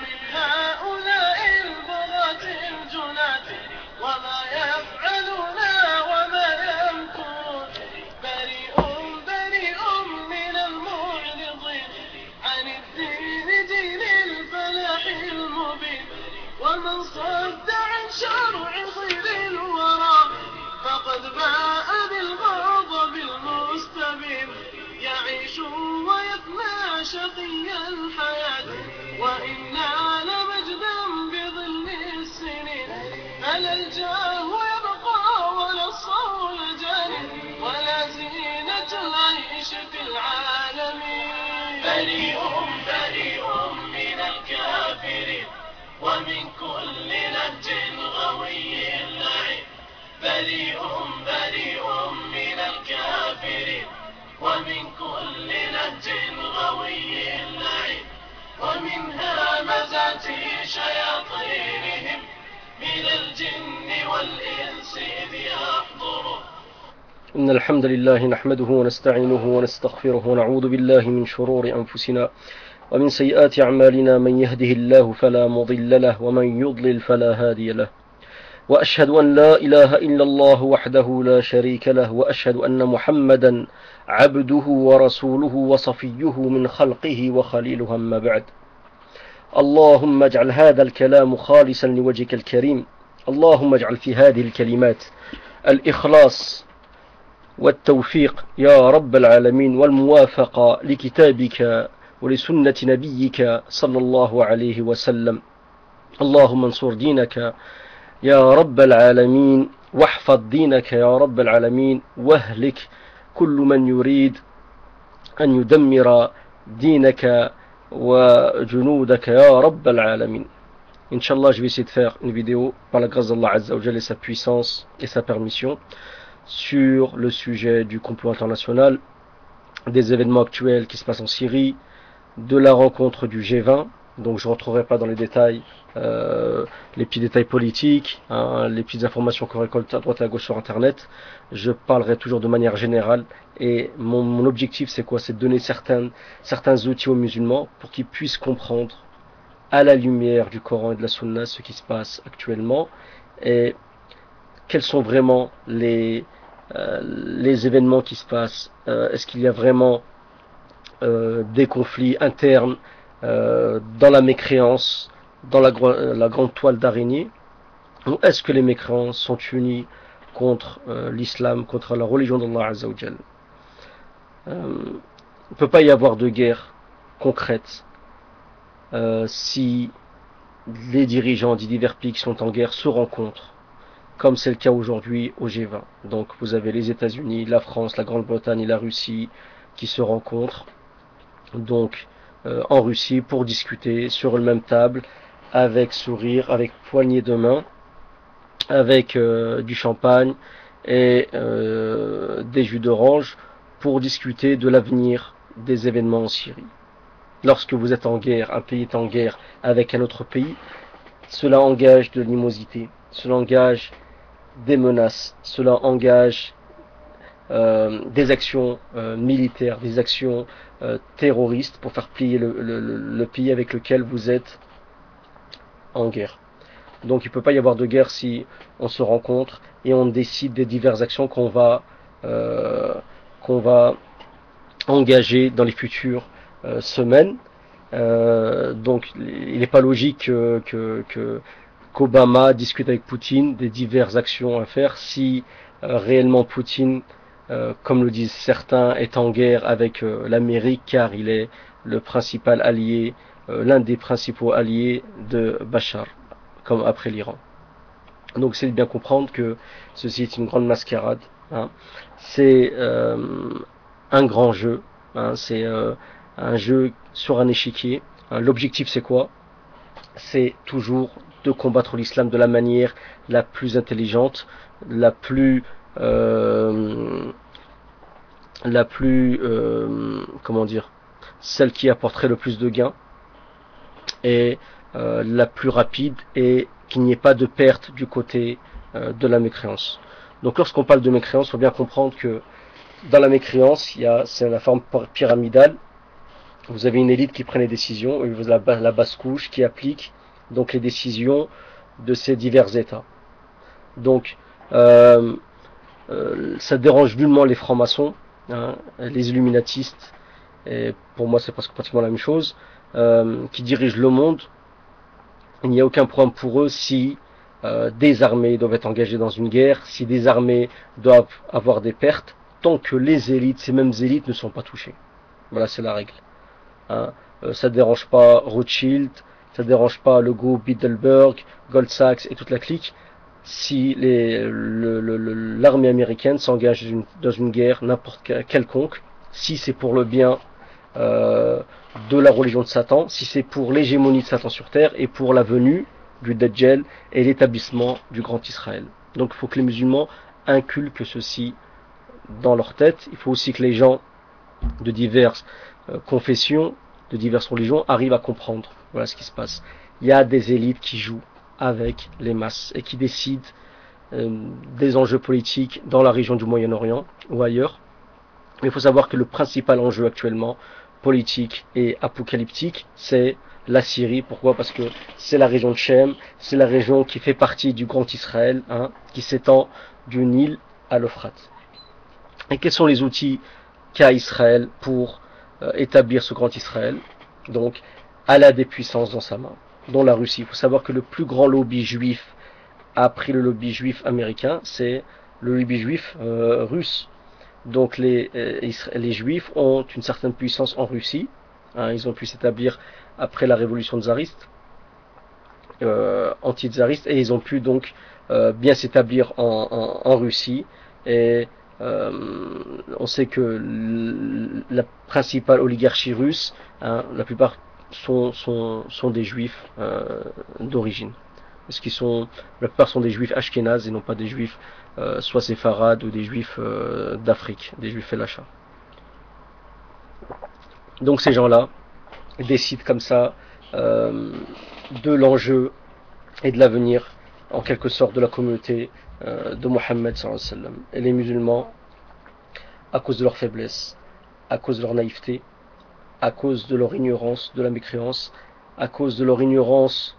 من هؤلاء البغاة الجنات وما يفعلون وما يمكرون. بريء بريء من المعرضين عن الدين دين الفلاح المبين. ومن صد عن شرع خير الورى فقد باء بالغضب المستبين. يعيش ويفنى شقي الحياة وإن نال مجدا بظل السنين. فلا الجاه يبقى ولا الصول جاني ولا زينة العيش في العالمين. بريء بريء من الكافرين ومن كل نهج غوي لعين. بريء بريء من الكافرين ومن كل نهج غوي لعين. ومن همزات شياطينهم من الجن والإنس إذ يحضرون. إن الحمد لله نحمده ونستعينه ونستغفره ونعوذ بالله من شرور أنفسنا ومن سيئات أعمالنا. من يهده الله فلا مضل له ومن يضلل فلا هادي له. وأشهد أن لا إله إلا الله وحده لا شريك له وأشهد أن محمدا عبده ورسوله وصفيه من خلقه وخليله. أما بعد، اللهم اجعل هذا الكلام خالصا لوجهك الكريم. اللهم اجعل في هذه الكلمات الإخلاص والتوفيق يا رب العالمين والموافقة لكتابك ولسنة نبيك صلى الله عليه وسلم. اللهم انصر دينك يا رب العالمين واحفظ دينك يا رب العالمين واهلك كل من يريد أن يدمر دينك وجنودك يا رب العالمين. Inch'Allah, je vais essayer de faire une vidéo par la grâce d'Allah Azza wa Jalla et sa puissance et sa permission sur le sujet du complot international, des événements actuels qui se passent en Syrie, de la rencontre du G20. Donc je ne rentrerai pas dans les détails, les petits détails politiques, les petites informations qu'on récolte à droite et à gauche sur Internet. Je parlerai toujours de manière générale et mon objectif c'est quoi? C'est de donner certains outils aux musulmans pour qu'ils puissent comprendre à la lumière du Coran et de la Sunna ce qui se passe actuellement et quels sont vraiment les événements qui se passent. Est-ce qu'il y a vraiment des conflits internes dans la mécréance, dans la grande toile d'araignée, ou est-ce que les mécréants sont unis contre l'islam, contre la religion d'Allah Azza wa Jal? Il ne peut pas y avoir de guerre concrète si les dirigeants des divers pays qui sont en guerre se rencontrent, comme c'est le cas aujourd'hui au G20. Donc vous avez les États-Unis, la France, la Grande-Bretagne et la Russie qui se rencontrent donc en Russie pour discuter sur une même table, avec sourire, avec poignée de main, avec du champagne et des jus d'orange pour discuter de l'avenir des événements en Syrie. Lorsque vous êtes en guerre, un pays est en guerre avec un autre pays, cela engage de l'animosité, cela engage des menaces, cela engage des actions militaires, des actions terroristes pour faire plier le pays avec lequel vous êtes en guerre. Donc il ne peut pas y avoir de guerre si on se rencontre et on décide des diverses actions qu'on va engager dans les futures semaines. Donc il n'est pas logique qu'Obama discute avec Poutine des diverses actions à faire si réellement Poutine, comme le disent certains, est en guerre avec l'Amérique, car il est le principal allié, l'un des principaux alliés de Bachar, comme après l'Iran. Donc c'est de bien comprendre que ceci est une grande mascarade, hein. C'est un grand jeu, hein. C'est un jeu sur un échiquier. L'objectif c'est quoi? C'est toujours de combattre l'islam de la manière la plus intelligente, la plus comment dire, celle qui apporterait le plus de gains et la plus rapide, et qu'il n'y ait pas de perte du côté de la mécréance. Donc lorsqu'on parle de mécréance, il faut bien comprendre que dans la mécréance, c'est la forme pyramidale, vous avez une élite qui prend les décisions, et vous avez la basse couche qui applique donc les décisions de ces divers États. Donc, ça dérange nullement les francs-maçons, hein, les illuminatistes, et pour moi c'est presque pratiquement la même chose, qui dirigent le monde. Il n'y a aucun problème pour eux si des armées doivent être engagées dans une guerre, si des armées doivent avoir des pertes, tant que les élites, ces mêmes élites, ne sont pas touchées. Voilà, c'est la règle. Hein. Ça ne dérange pas Rothschild, ça ne dérange pas le groupe Bilderberg, Goldman Sachs et toute la clique. Si l'armée américaine s'engage dans une guerre n'importe quelconque, si c'est pour le bien de la religion de Satan, si c'est pour l'hégémonie de Satan sur terre et pour la venue du Dajjal et l'établissement du grand Israël. Donc il faut que les musulmans inculquent ceci dans leur tête. Il faut aussi que les gens de diverses confessions, de diverses religions arrivent à comprendre voilà ce qui se passe. Il y a des élites qui jouent avec les masses et qui décident des enjeux politiques dans la région du Moyen-Orient ou ailleurs. Mais il faut savoir que le principal enjeu actuellement, politique et apocalyptique, c'est la Syrie. Pourquoi? Parce que c'est la région de Shem, c'est la région qui fait partie du Grand Israël, hein, qui s'étend du Nil à l'Euphrate. Et quels sont les outils qu'a Israël pour établir ce Grand Israël? Donc, elle a des puissances dans sa main, dont la Russie. Il faut savoir que le plus grand lobby juif après le lobby juif américain, c'est le lobby juif russe. Donc les juifs ont une certaine puissance en Russie, hein, ils ont pu s'établir après la révolution tsariste, anti-tsariste, et ils ont pu donc bien s'établir en Russie, et on sait que la principale oligarchie russe, hein, la plupart sont des juifs d'origine. Parce qu'ils sont, la plupart sont des juifs ashkénazes et non pas des juifs soit séfarades ou des juifs d'Afrique, des juifs felacha. Donc ces gens-là décident comme ça de l'enjeu et de l'avenir, en quelque sorte, de la communauté de Mohammed sallallahu alayhi wa sallam. Et les musulmans, à cause de leur faiblesse, à cause de leur naïveté, à cause de leur ignorance, de la mécréance, à cause de leur ignorance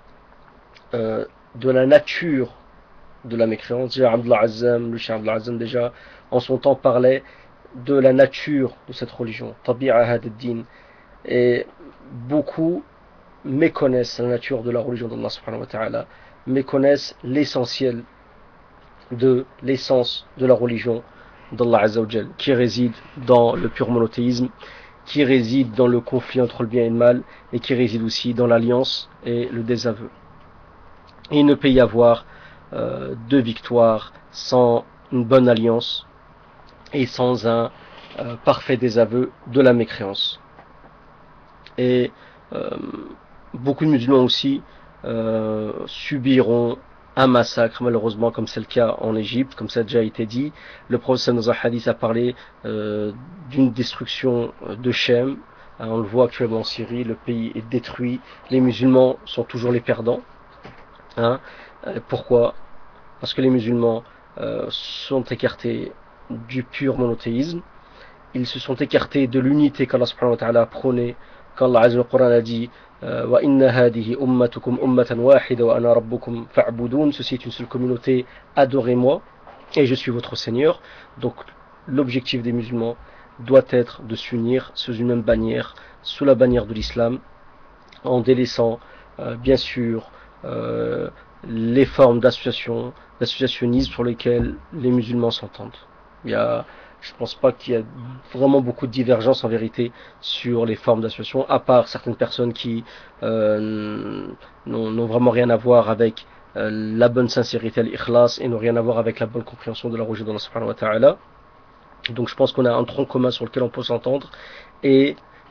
de la nature de la mécréance. Déjà, Abdullah Azzam, le Cheikh Abdullah Azzam, déjà, en son temps, parlait de la nature de cette religion, Tabi'a had-din. Et beaucoup méconnaissent la nature de la religion d'Allah subhanahu wa ta'ala, méconnaissent l'essentiel de l'essence de la religion d'Allah Azza wa Jal, qui réside dans le pur monothéisme, qui réside dans le conflit entre le bien et le mal, et qui réside aussi dans l'alliance et le désaveu. Et il ne peut y avoir de victoire sans une bonne alliance et sans un parfait désaveu de la mécréance. Et beaucoup de musulmans aussi subiront un massacre, malheureusement, comme c'est le cas en Égypte, comme ça a déjà été dit. Le prophète dans un hadith a parlé d'une destruction de Shem. On le voit actuellement en Syrie, le pays est détruit, les musulmans sont toujours les perdants. Hein. Pourquoi? Parce que les musulmans sont écartés du pur monothéisme, ils se sont écartés de l'unité qu'Allah subhanahu wa ta'ala a prônée, qu'Allah Azza wa Qur'an a dit wa inna hadihi ummatukum ummatan wahida wa ana rabbukum fa'budun, ceci est une seule communauté, adorez-moi et je suis votre Seigneur. Donc l'objectif des musulmans doit être de s'unir sous une même bannière, sous la bannière de l'islam, en délaissant bien sûr les formes d'associationnisme sur lesquelles les musulmans s'entendent. Je ne pense pas qu'il y a vraiment beaucoup de divergences en vérité sur les formes d'association, à part certaines personnes qui n'ont vraiment rien à voir avec la bonne sincérité, l'ikhlas, et n'ont rien à voir avec la bonne compréhension de la religion d'Allah subhanahu wa ta'ala. Donc je pense qu'on a un tronc commun sur lequel on peut s'entendre, et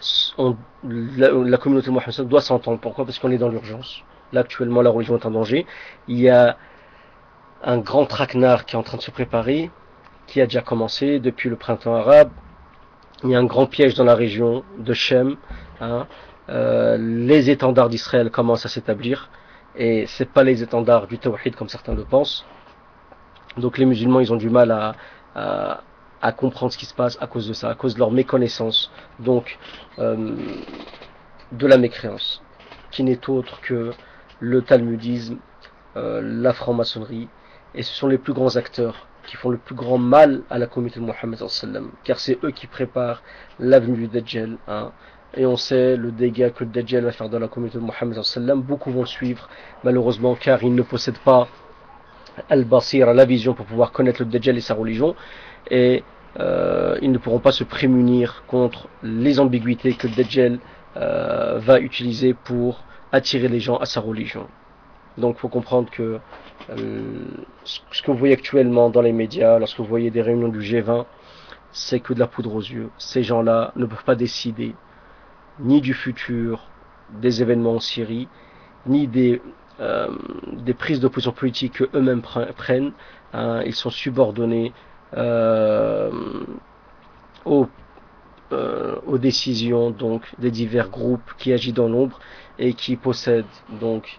la communauté musulmane doit s'entendre. Pourquoi? Parce qu'on est dans l'urgence. Là actuellement la religion est en danger. Il y a un grand traquenard qui est en train de se préparer, qui a déjà commencé depuis le printemps arabe. Il y a un grand piège dans la région de Shem. Hein. Les étendards d'Israël commencent à s'établir, et c'est pas les étendards du tawhid comme certains le pensent. Donc les musulmans, ils ont du mal à à comprendre ce qui se passe à cause de ça, à cause de leur méconnaissance, donc de la mécréance, qui n'est autre que le talmudisme, la franc-maçonnerie, et ce sont les plus grands acteurs qui font le plus grand mal à la communauté de Mohammed, car c'est eux qui préparent l'avenue du Dajjal, hein. Et on sait le dégât que le Dajjal va faire dans la communauté de Mohammed. Beaucoup vont le suivre, malheureusement, car ils ne possèdent pas Al-Basir, la vision pour pouvoir connaître le Dajjal et sa religion, et ils ne pourront pas se prémunir contre les ambiguïtés que le Dajjal va utiliser pour attirer les gens à sa religion. Donc il faut comprendre que ce que vous voyez actuellement dans les médias, lorsque vous voyez des réunions du G20, c'est que de la poudre aux yeux. Ces gens-là ne peuvent pas décider ni du futur des événements en Syrie, ni des prises de position politique qu'eux-mêmes prennent, hein. Ils sont subordonnés aux décisions donc des divers groupes qui agissent dans l'ombre et qui possèdent donc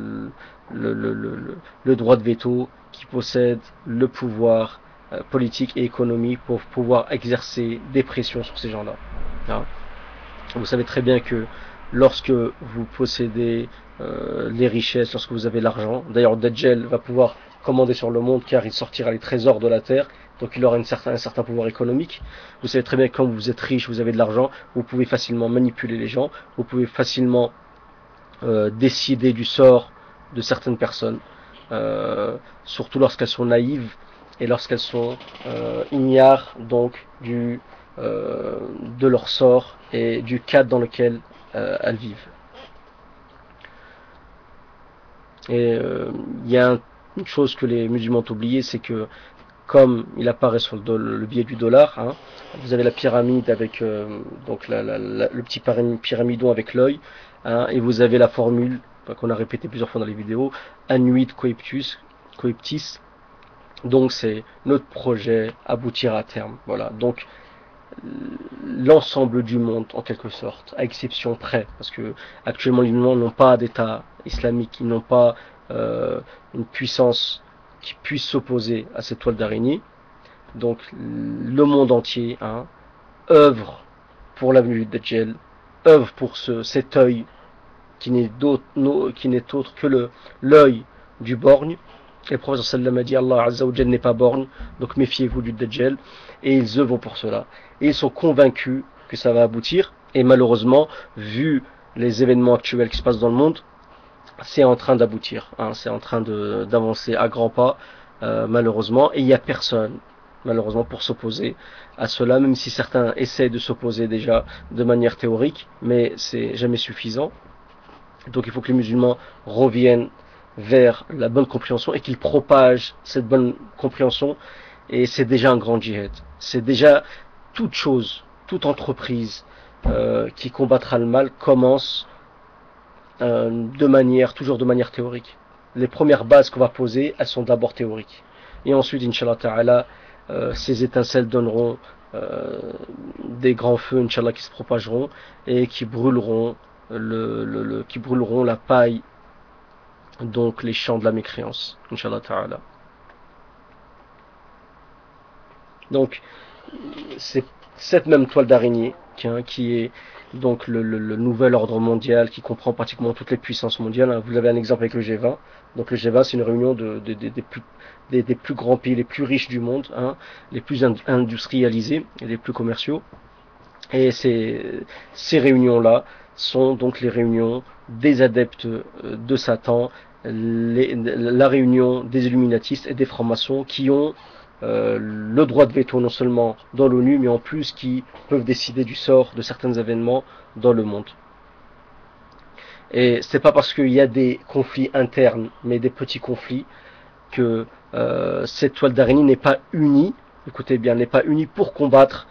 le droit de veto, qui possèdent le pouvoir politique et économique pour pouvoir exercer des pressions sur ces gens-là, hein. Vous savez très bien que lorsque vous possédez les richesses, lorsque vous avez l'argent, d'ailleurs Dajjal va pouvoir commander sur le monde car il sortira les trésors de la terre, donc il aura un certain pouvoir économique. Vous savez très bien que quand vous êtes riche, vous avez de l'argent, vous pouvez facilement manipuler les gens, vous pouvez facilement décider du sort de certaines personnes, surtout lorsqu'elles sont naïves et lorsqu'elles sont ignares donc de leur sort et du cadre dans lequel elles vivent. Et il y a une chose que les musulmans ont oublié, c'est que comme il apparaît sur le billet du dollar, hein, vous avez la pyramide avec donc le petit pyramidon avec l'œil, hein, et vous avez la formule qu'on a répétée plusieurs fois dans les vidéos, Annuit Coeptis, donc c'est notre projet aboutira à terme. Voilà, donc l'ensemble du monde en quelque sorte, à exception près, parce que actuellement les musulmans n'ont pas d'État islamique, ils n'ont pas une puissance qui puisse s'opposer à cette toile d'araignée. Donc le monde entier, hein, œuvre pour l'avenue du Dajjal, œuvre pour cet œil qui n'est autre que l'œil du borgne. Et le prophète sallam a dit Allah Azza wa Jal n'est pas borgne, donc méfiez-vous du Dajjal, et ils œuvrent pour cela. Et ils sont convaincus que ça va aboutir, et malheureusement, vu les événements actuels qui se passent dans le monde, c'est en train d'aboutir, hein, c'est en train d'avancer à grands pas, malheureusement, et il n'y a personne, malheureusement, pour s'opposer à cela, même si certains essaient de s'opposer déjà de manière théorique, mais c'est jamais suffisant. Donc il faut que les musulmans reviennent vers la bonne compréhension et qu'ils propagent cette bonne compréhension, et c'est déjà un grand djihad. C'est déjà toute chose, toute entreprise qui combattra le mal commence toujours de manière théorique. Les premières bases qu'on va poser, elles sont d'abord théoriques. Et ensuite, Inch'Allah Ta'ala, ces étincelles donneront des grands feux, Inch'Allah, qui se propageront et qui brûleront qui brûleront la paille, donc les champs de la mécréance, Inch'Allah Ta'ala. Donc, c'est cette même toile d'araignée qui est donc le nouvel ordre mondial qui comprend pratiquement toutes les puissances mondiales. Vous avez un exemple avec le G20. Donc le G20, c'est une réunion des plus grands pays, les plus riches du monde, hein, les plus industrialisés et les plus commerciaux. Et ces réunions-là sont donc les réunions des adeptes de Satan, la réunion des illuminatistes et des francs-maçons qui ont le droit de veto non seulement dans l'ONU, mais en plus qui peuvent décider du sort de certains événements dans le monde. Et c'est pas parce qu'il y a des conflits internes, mais des petits conflits, que cette toile d'araignée n'est pas unie, écoutez bien, n'est pas unie pour combattre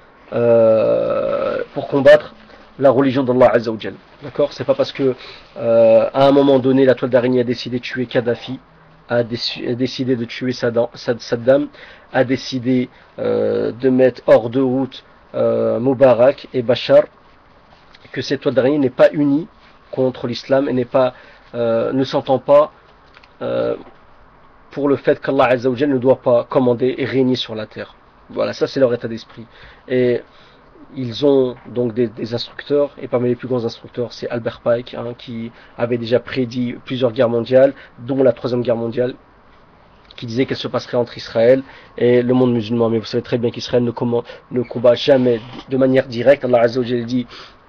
la religion d'Allah Azza wa Jal. D'accord? C'est pas parce que à un moment donné la toile d'araignée a décidé de tuer Kadhafi, a décidé de tuer Saddam, a décidé de mettre hors de route Moubarak et Bachar, que cette toile d'araignée n'est pas unie contre l'islam et ne s'entend pas pour le fait qu'Allah Azza wa Jal ne doit pas commander et régner sur la terre. Voilà, ça c'est leur état d'esprit. Et ils ont donc des instructeurs, et parmi les plus grands instructeurs, c'est Albert Pike, hein, qui avait déjà prédit plusieurs guerres mondiales, dont la troisième guerre mondiale, qui disait qu'elle se passerait entre Israël et le monde musulman. Mais vous savez très bien qu'Israël ne combat jamais de manière directe. Allah Azza wa Jalla dit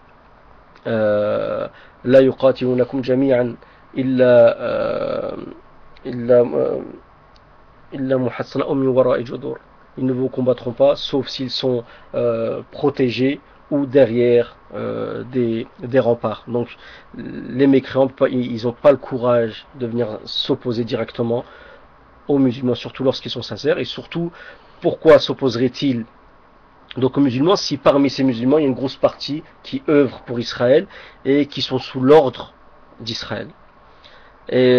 La yuqatilunakum jami'an illa muhassana min wara'i judur. Ils ne vous combattront pas, sauf s'ils sont protégés ou derrière des remparts. Donc les mécréants, ils n'ont pas le courage de venir s'opposer directement aux musulmans, surtout lorsqu'ils sont sincères. Et surtout, pourquoi s'opposeraient-ils donc aux musulmans si parmi ces musulmans, il y a une grosse partie qui œuvre pour Israël et qui sont sous l'ordre d'Israël. Et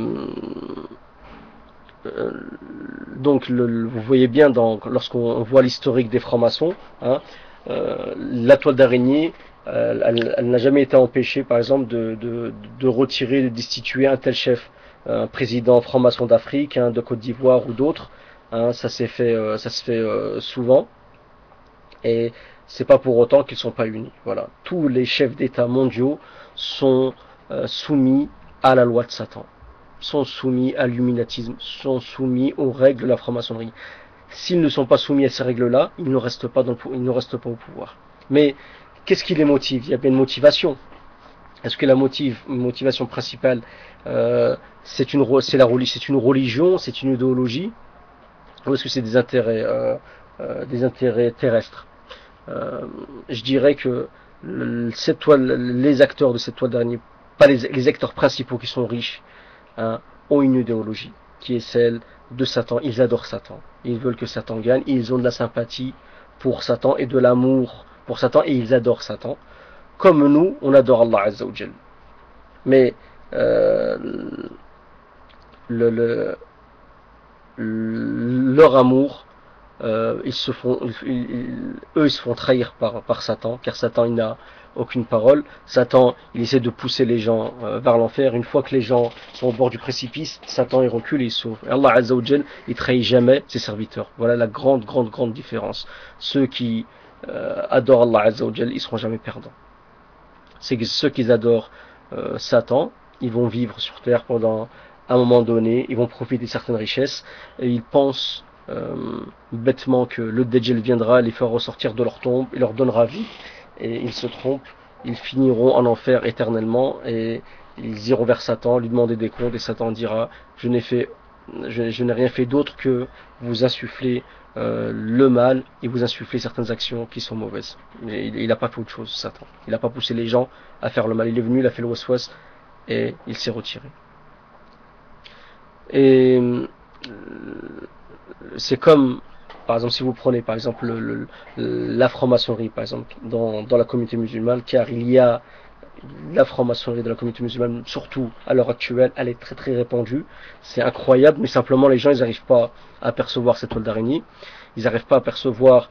donc vous voyez bien lorsqu'on voit l'historique des francs-maçons, hein, la toile d'araignée, elle n'a jamais été empêchée, par exemple, de retirer, de destituer un tel chef, un président franc-maçon d'Afrique, hein, de Côte d'Ivoire ou d'autres. Hein, ça se fait souvent, et c'est pas pour autant qu'ils sont pas unis. Voilà, tous les chefs d'État mondiaux sont soumis à la loi de Satan, sont soumis à l'illuminatisme, sont soumis aux règles de la franc-maçonnerie. S'ils ne sont pas soumis à ces règles-là, ils ne restent pas au pouvoir. Mais qu'est-ce qui les motive? Il y a bien une motivation. Est-ce que la motivation principale, c'est une religion, c'est une idéologie, ou est-ce que c'est des intérêts terrestres? Je dirais que les acteurs de cette toile d'araignée, pas les acteurs principaux qui sont riches, hein, ont une idéologie qui est celle de Satan. Ils adorent Satan, ils veulent que Satan gagne, ils ont de la sympathie pour Satan et de l'amour pour Satan, et ils adorent Satan comme nous on adore Allah Azza wa Jal. Mais leur amour, eux ils se font trahir par Satan, car Satan il n'a aucune parole. Satan il essaie de pousser les gens vers l'enfer. Une fois que les gens sont au bord du précipice, Satan il recule et il sauve. Et Allah Azza wa Jal, il trahit jamais ses serviteurs. Voilà la grande différence. Ceux qui adorent Allah Azza wa Jal, ils seront jamais perdants. C'est que ceux qui adorent Satan, ils vont vivre sur terre pendant un moment donné, ils vont profiter de certaines richesses, et ils pensent bêtement que le Dajjal viendra les faire ressortir de leur tombe et leur donnera vie, et ils se trompent, ils finiront en enfer éternellement, et ils iront vers Satan, lui demander des comptes, et Satan dira je n'ai rien fait d'autre que vous insuffler le mal et vous insuffler certaines actions qui sont mauvaises. Mais il n'a pas fait autre chose, Satan. Il n'a pas poussé les gens à faire le mal. Il est venu, il a fait le waswas et il s'est retiré. Et c'est comme, par exemple, si vous prenez par exemple la franc-maçonnerie, par exemple, dans la communauté musulmane, car il y a la franc-maçonnerie de la communauté musulmane, surtout à l'heure actuelle, elle est très répandue. C'est incroyable, mais simplement les gens ils n'arrivent pas à percevoir cette toile d'araignée. Ils n'arrivent pas à percevoir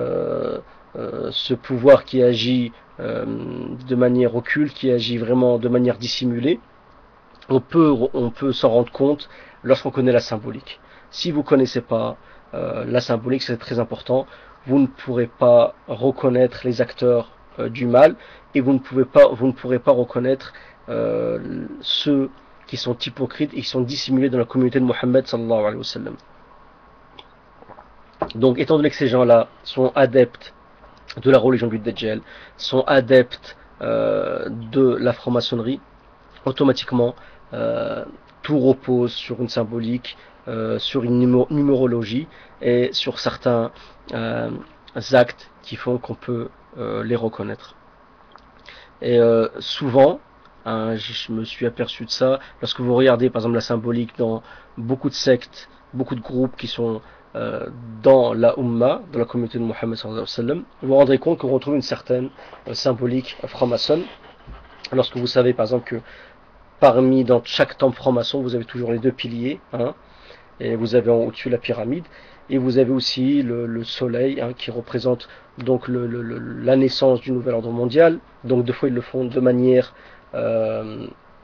ce pouvoir qui agit de manière occulte, qui agit vraiment de manière dissimulée. On peut s'en rendre compte lorsqu'on connaît la symbolique. Si vous ne connaissez pas la symbolique, c'est très important. Vous ne pourrez pas reconnaître les acteurs du mal, et vous ne pourrez pas reconnaître ceux qui sont hypocrites et qui sont dissimulés dans la communauté de Mohammed sallallahu alayhi wa sallam. Donc étant donné que ces gens-là sont adeptes de la religion du Dajjal, sont adeptes de la franc-maçonnerie, automatiquement tout repose sur une symbolique, sur une numérologie et sur certains actes qui font qu'on peut les reconnaître. Et souvent, je me suis aperçu de ça, lorsque vous regardez par exemple la symbolique dans beaucoup de sectes, beaucoup de groupes qui sont dans la Ummah, dans la communauté de Mohammed sallallahu alayhi wa sallam, vous vous rendrez compte qu'on retrouve une certaine symbolique franc-maçonne. Lorsque vous savez par exemple que dans chaque temple franc-maçon, vous avez toujours les deux piliers, hein, et vous avez au-dessus la pyramide, et vous avez aussi le soleil, hein, qui représente donc la naissance du nouvel ordre mondial. Donc deux fois ils le font de manière,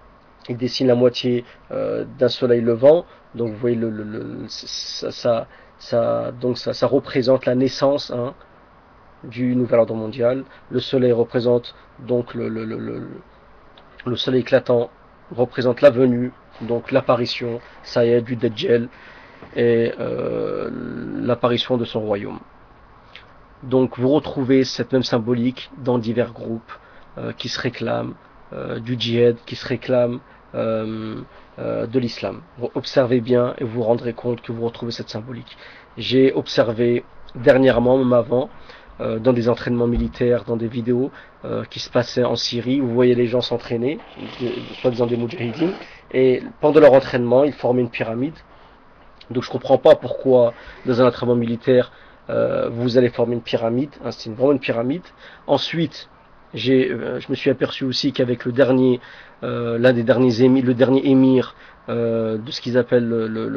ils dessinent la moitié d'un soleil levant. Donc vous voyez ça représente la naissance, hein, du nouvel ordre mondial. Le soleil représente donc le soleil éclatant représente la venue, donc l'apparition, ça y est, du Dajjal et l'apparition de son royaume. Donc vous retrouvez cette même symbolique dans divers groupes qui se réclament du djihad, qui se réclament de l'islam. Observez bien et vous vous rendrez compte que vous retrouvez cette symbolique. J'ai observé dernièrement, même avant, dans des entraînements militaires, dans des vidéos qui se passaient en Syrie, vous voyez les gens s'entraîner, soi-disant des moudjahidines, et pendant leur entraînement, ils formaient une pyramide. Donc je comprends pas pourquoi dans un entraînement militaire vous allez former une pyramide, hein, c'est vraiment une pyramide. Ensuite, je me suis aperçu aussi qu'avec l'un des derniers émirs, le dernier émir de ce qu'ils appellent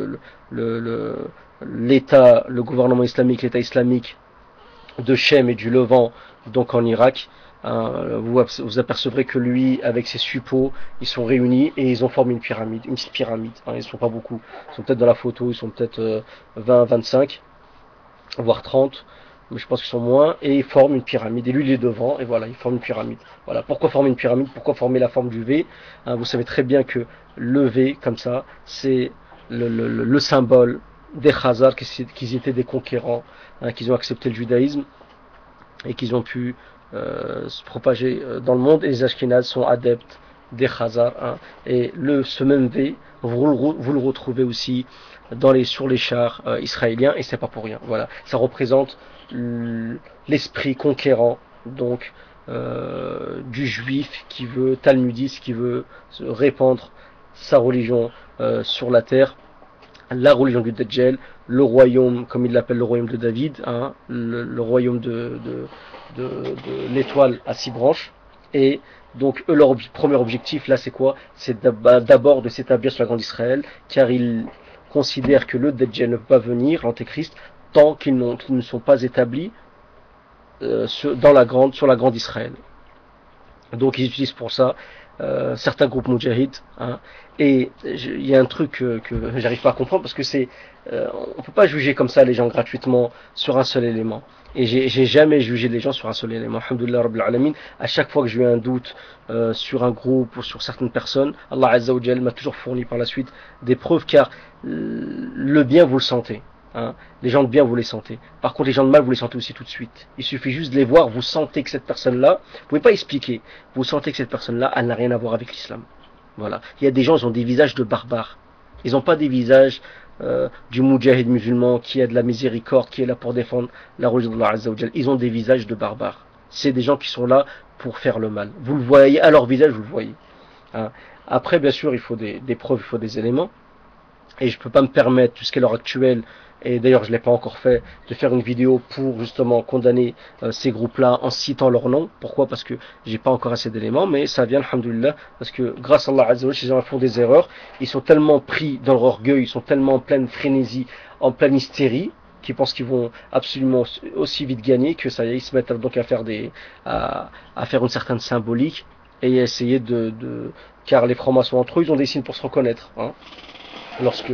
l'État, le gouvernement islamique, l'État islamique de Chem et du Levant, donc en Irak, vous apercevrez que lui, avec ses suppôts, ils sont réunis et ils ont formé une pyramide, une petite pyramide. Hein, ils ne sont pas beaucoup, ils sont peut-être dans la photo, ils sont peut-être 20, 25, voire 30, mais je pense qu'ils sont moins, et ils forment une pyramide. Et lui, il est devant, et voilà, il forme une pyramide. Voilà, pourquoi former une pyramide? Pourquoi former la forme du V? Hein, vous savez très bien que le V, comme ça, c'est le symbole des Khazars, qu'ils étaient des conquérants, hein, qu'ils ont accepté le judaïsme et qu'ils ont pu se propager dans le monde. Et les Ashkénazes sont adeptes des Khazars, hein, et ce même V, vous le retrouvez aussi sur les chars israéliens, et c'est pas pour rien. Voilà, ça représente l'esprit conquérant, donc du juif qui veut talmudiste, qui veut répandre sa religion sur la terre, la religion du Dajjal, le royaume, comme il l'appelle, le royaume de David, hein, le royaume de l'étoile à 6 branches. Et donc eux, leur premier objectif là, c'est quoi? C'est d'abord de s'établir sur la grande Israël, car ils considèrent que le Dajjal ne peut pas venir, l'antéchrist, tant qu'ils ne sont pas établis sur la grande Israël. Donc ils utilisent pour ça certains groupes moudjahides, hein, et il y a un truc que j'arrive pas à comprendre, parce que on peut pas juger comme ça les gens gratuitement sur un seul élément. Et j'ai jamais jugé les gens sur un seul élément. Alhamdulillah Rabbil Alamin. À chaque fois que j'ai eu un doute sur un groupe ou sur certaines personnes, Allah Azza wa Jal m'a toujours fourni par la suite des preuves, car le bien vous le sentez. Hein. Les gens de bien vous les sentez. Par contre les gens de mal vous les sentez aussi tout de suite. Il suffit juste de les voir, vous sentez que cette personne-là, vous pouvez pas expliquer, vous sentez que cette personne-là, elle n'a rien à voir avec l'islam. Voilà. Il y a des gens, ils ont des visages de barbares. Ils n'ont pas des visages du moudjahid musulman qui a de la miséricorde, qui est là pour défendre la religion d'Allah Azza wa Jal. Ils ont des visages de barbares. C'est des gens qui sont là pour faire le mal. Vous le voyez, à leur visage, vous le voyez. Hein. Après, bien sûr, il faut des preuves, il faut des éléments. Et je ne peux pas me permettre, jusqu'à l'heure actuelle, et d'ailleurs je ne l'ai pas encore fait, de faire une vidéo pour justement condamner ces groupes-là en citant leur nom. Pourquoi? Parce que j'ai pas encore assez d'éléments, mais ça vient, alhamdoulilah, parce que grâce à Allah Azza wa Jalla, ces gens font des erreurs, ils sont tellement pris dans leur orgueil, ils sont tellement en pleine frénésie, en pleine hystérie, qu'ils pensent qu'ils vont absolument aussi vite gagner, que ça y est, ils se mettent donc à faire une certaine symbolique, et à essayer car les francs-maçons entre eux, ils ont des signes pour se reconnaître, hein. Lorsque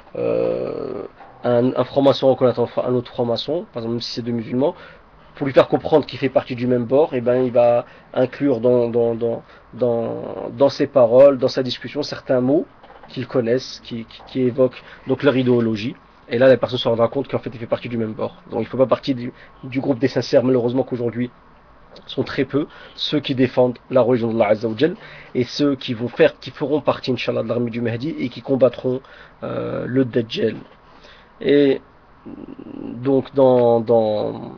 un franc-maçon reconnaît un autre franc-maçon, par exemple même si c'est deux musulmans, pour lui faire comprendre qu'il fait partie du même bord, et ben il va inclure dans ses paroles, dans sa discussion, certains mots qu'ils connaissent, qui évoquent donc leur idéologie. Et là, la personne se rendra compte qu'en fait, il fait partie du même bord. Donc, il ne fait pas partie du groupe des sincères, malheureusement qu'aujourd'hui sont très peu ceux qui défendent la religion d'Allah Azza wa Jal, et ceux qui feront partie, Inch'Allah, de l'armée du Mahdi et qui combattront le Dajjal. Et donc dans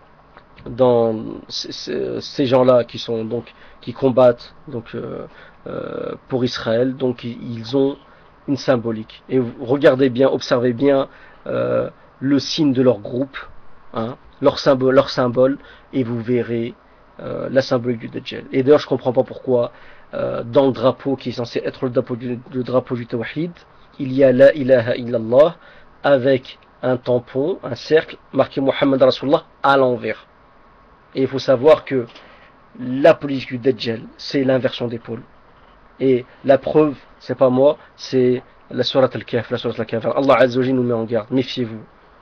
ces gens-là qui combattent pour Israël, donc ils ont une symbolique. Et regardez bien, observez bien le signe de leur groupe, hein, leur symbole, et vous verrez la symbolique du Dajjal. Et d'ailleurs, je comprends pas pourquoi dans le drapeau qui est censé être le drapeau du Tawhid, il y a la ilaha illallah avec un tampon, un cercle marqué Muhammad Rasulullah à l'envers. Et il faut savoir que la politique du Dajjal, c'est l'inversion des pôles. Et la preuve, c'est pas moi, c'est la sourate Al-Kahf, Allah Azza wa Jalla nous met en garde, méfiez-vous.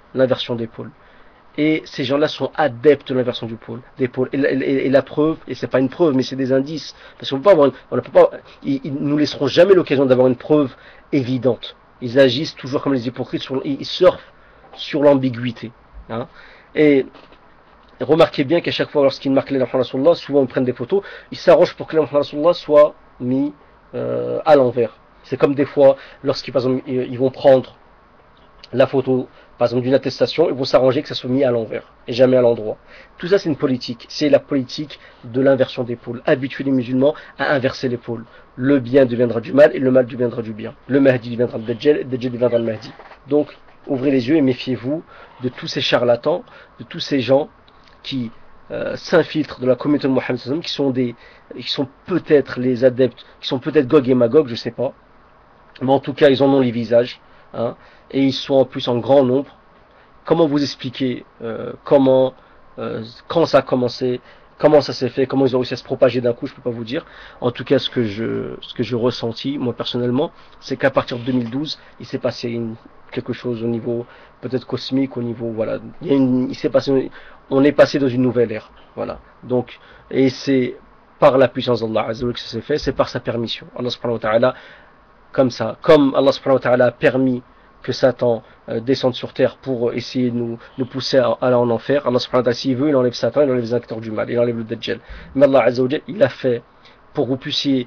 l'inversion d'épaule. Et ces gens-là sont adeptes de l'inversion d'épaule. Et la preuve, et c'est pas une preuve, mais c'est des indices, parce qu'on peut pas avoir, on ne peut pas, ils nous laisseront jamais l'occasion d'avoir une preuve évidente. Ils agissent toujours comme les hypocrites, ils surfent sur l'ambiguïté. Hein. Et remarquez bien qu'à chaque fois, lorsqu'ils marquent les Muhammad, souvent ils prennent des photos, ils s'arrangent pour que les Muhammad soit mis à l'envers. C'est comme des fois, lorsqu'ils par exemple, ils vont prendre la photo, par exemple, d'une attestation, ils vont s'arranger que ça soit mis à l'envers et jamais à l'endroit. Tout ça, c'est une politique. C'est la politique de l'inversion d'épaule. Habituer les musulmans à inverser l'épaule. Le bien deviendra du mal et le mal deviendra du bien. Le Mahdi deviendra le Dajjal et le Dajjal deviendra le Mahdi. Donc, ouvrez les yeux et méfiez-vous de tous ces charlatans, de tous ces gens qui s'infiltrent de la communauté de Mohammed, qui sont peut-être les adeptes, qui sont peut-être Gog et Magog, je sais pas. Mais en tout cas, ils en ont les visages. Hein, et ils sont en plus en grand nombre. Comment vous expliquer quand ça a commencé, comment ça s'est fait, comment ils ont réussi à se propager d'un coup, je peux pas vous dire. En tout cas, ce que je ressentis, moi personnellement, c'est qu'à partir de 2012, il s'est passé quelque chose au niveau peut-être cosmique, au niveau voilà, il s'est passé, on est passé dans une nouvelle ère, voilà. Donc, et c'est par la puissance d'Allah Azza wa Jalla que ça s'est fait, c'est par sa permission. Allah subhanahu wa ta'ala, comme ça, comme Allah subhanahu wa ta'ala a permis que Satan descende sur terre pour essayer de nous pousser à aller en enfer, Allah subhanahu wa ta'ala, s'il veut, il enlève Satan, il enlève les acteurs du mal, il enlève le Dajjal. Mais Allah Azza wa Jalla, il a fait pour que vous puissiez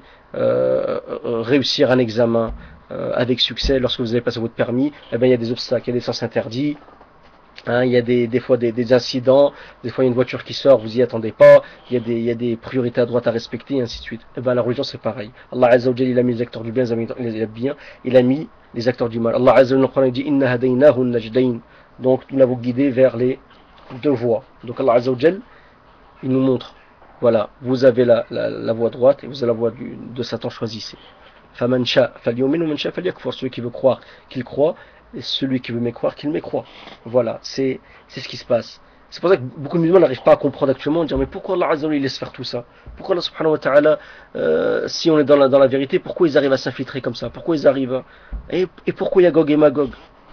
réussir un examen avec succès lorsque vous avez passé votre permis. Eh bien, il y a des obstacles, il y a des sens interdits. Hein, il y a des fois des incidents, des fois il y a une voiture qui sort, vous y attendez pas, il y a des priorités à droite à respecter, et ainsi de suite. Et ben la religion c'est pareil. Allah Azza wa Jalla, il a mis les acteurs du bien, il a mis les acteurs du mal. Allah Azza wa Jalla dit Inna hadaynahu najdayn. Donc nous l'avons guidé vers les deux voies. Donc Allah Azza wa Jalla, il nous montre, voilà, vous avez la voie droite et vous avez la voie de Satan, choisissez. Faman sha falyumin wa man sha falyakfur. Celui qui veut croire qu'il croit, et celui qui veut mécroire, qu'il mécroit. Voilà, c'est ce qui se passe. C'est pour ça que beaucoup de musulmans n'arrivent pas à comprendre actuellement, dire mais pourquoi Allah Azza wa Jalla laisse faire tout ça? Pourquoi Allah subhanahu wa ta'ala, si on est dans la vérité, pourquoi ils arrivent à s'infiltrer comme ça? Pourquoi ils arrivent et pourquoi il y a Gog et Magog?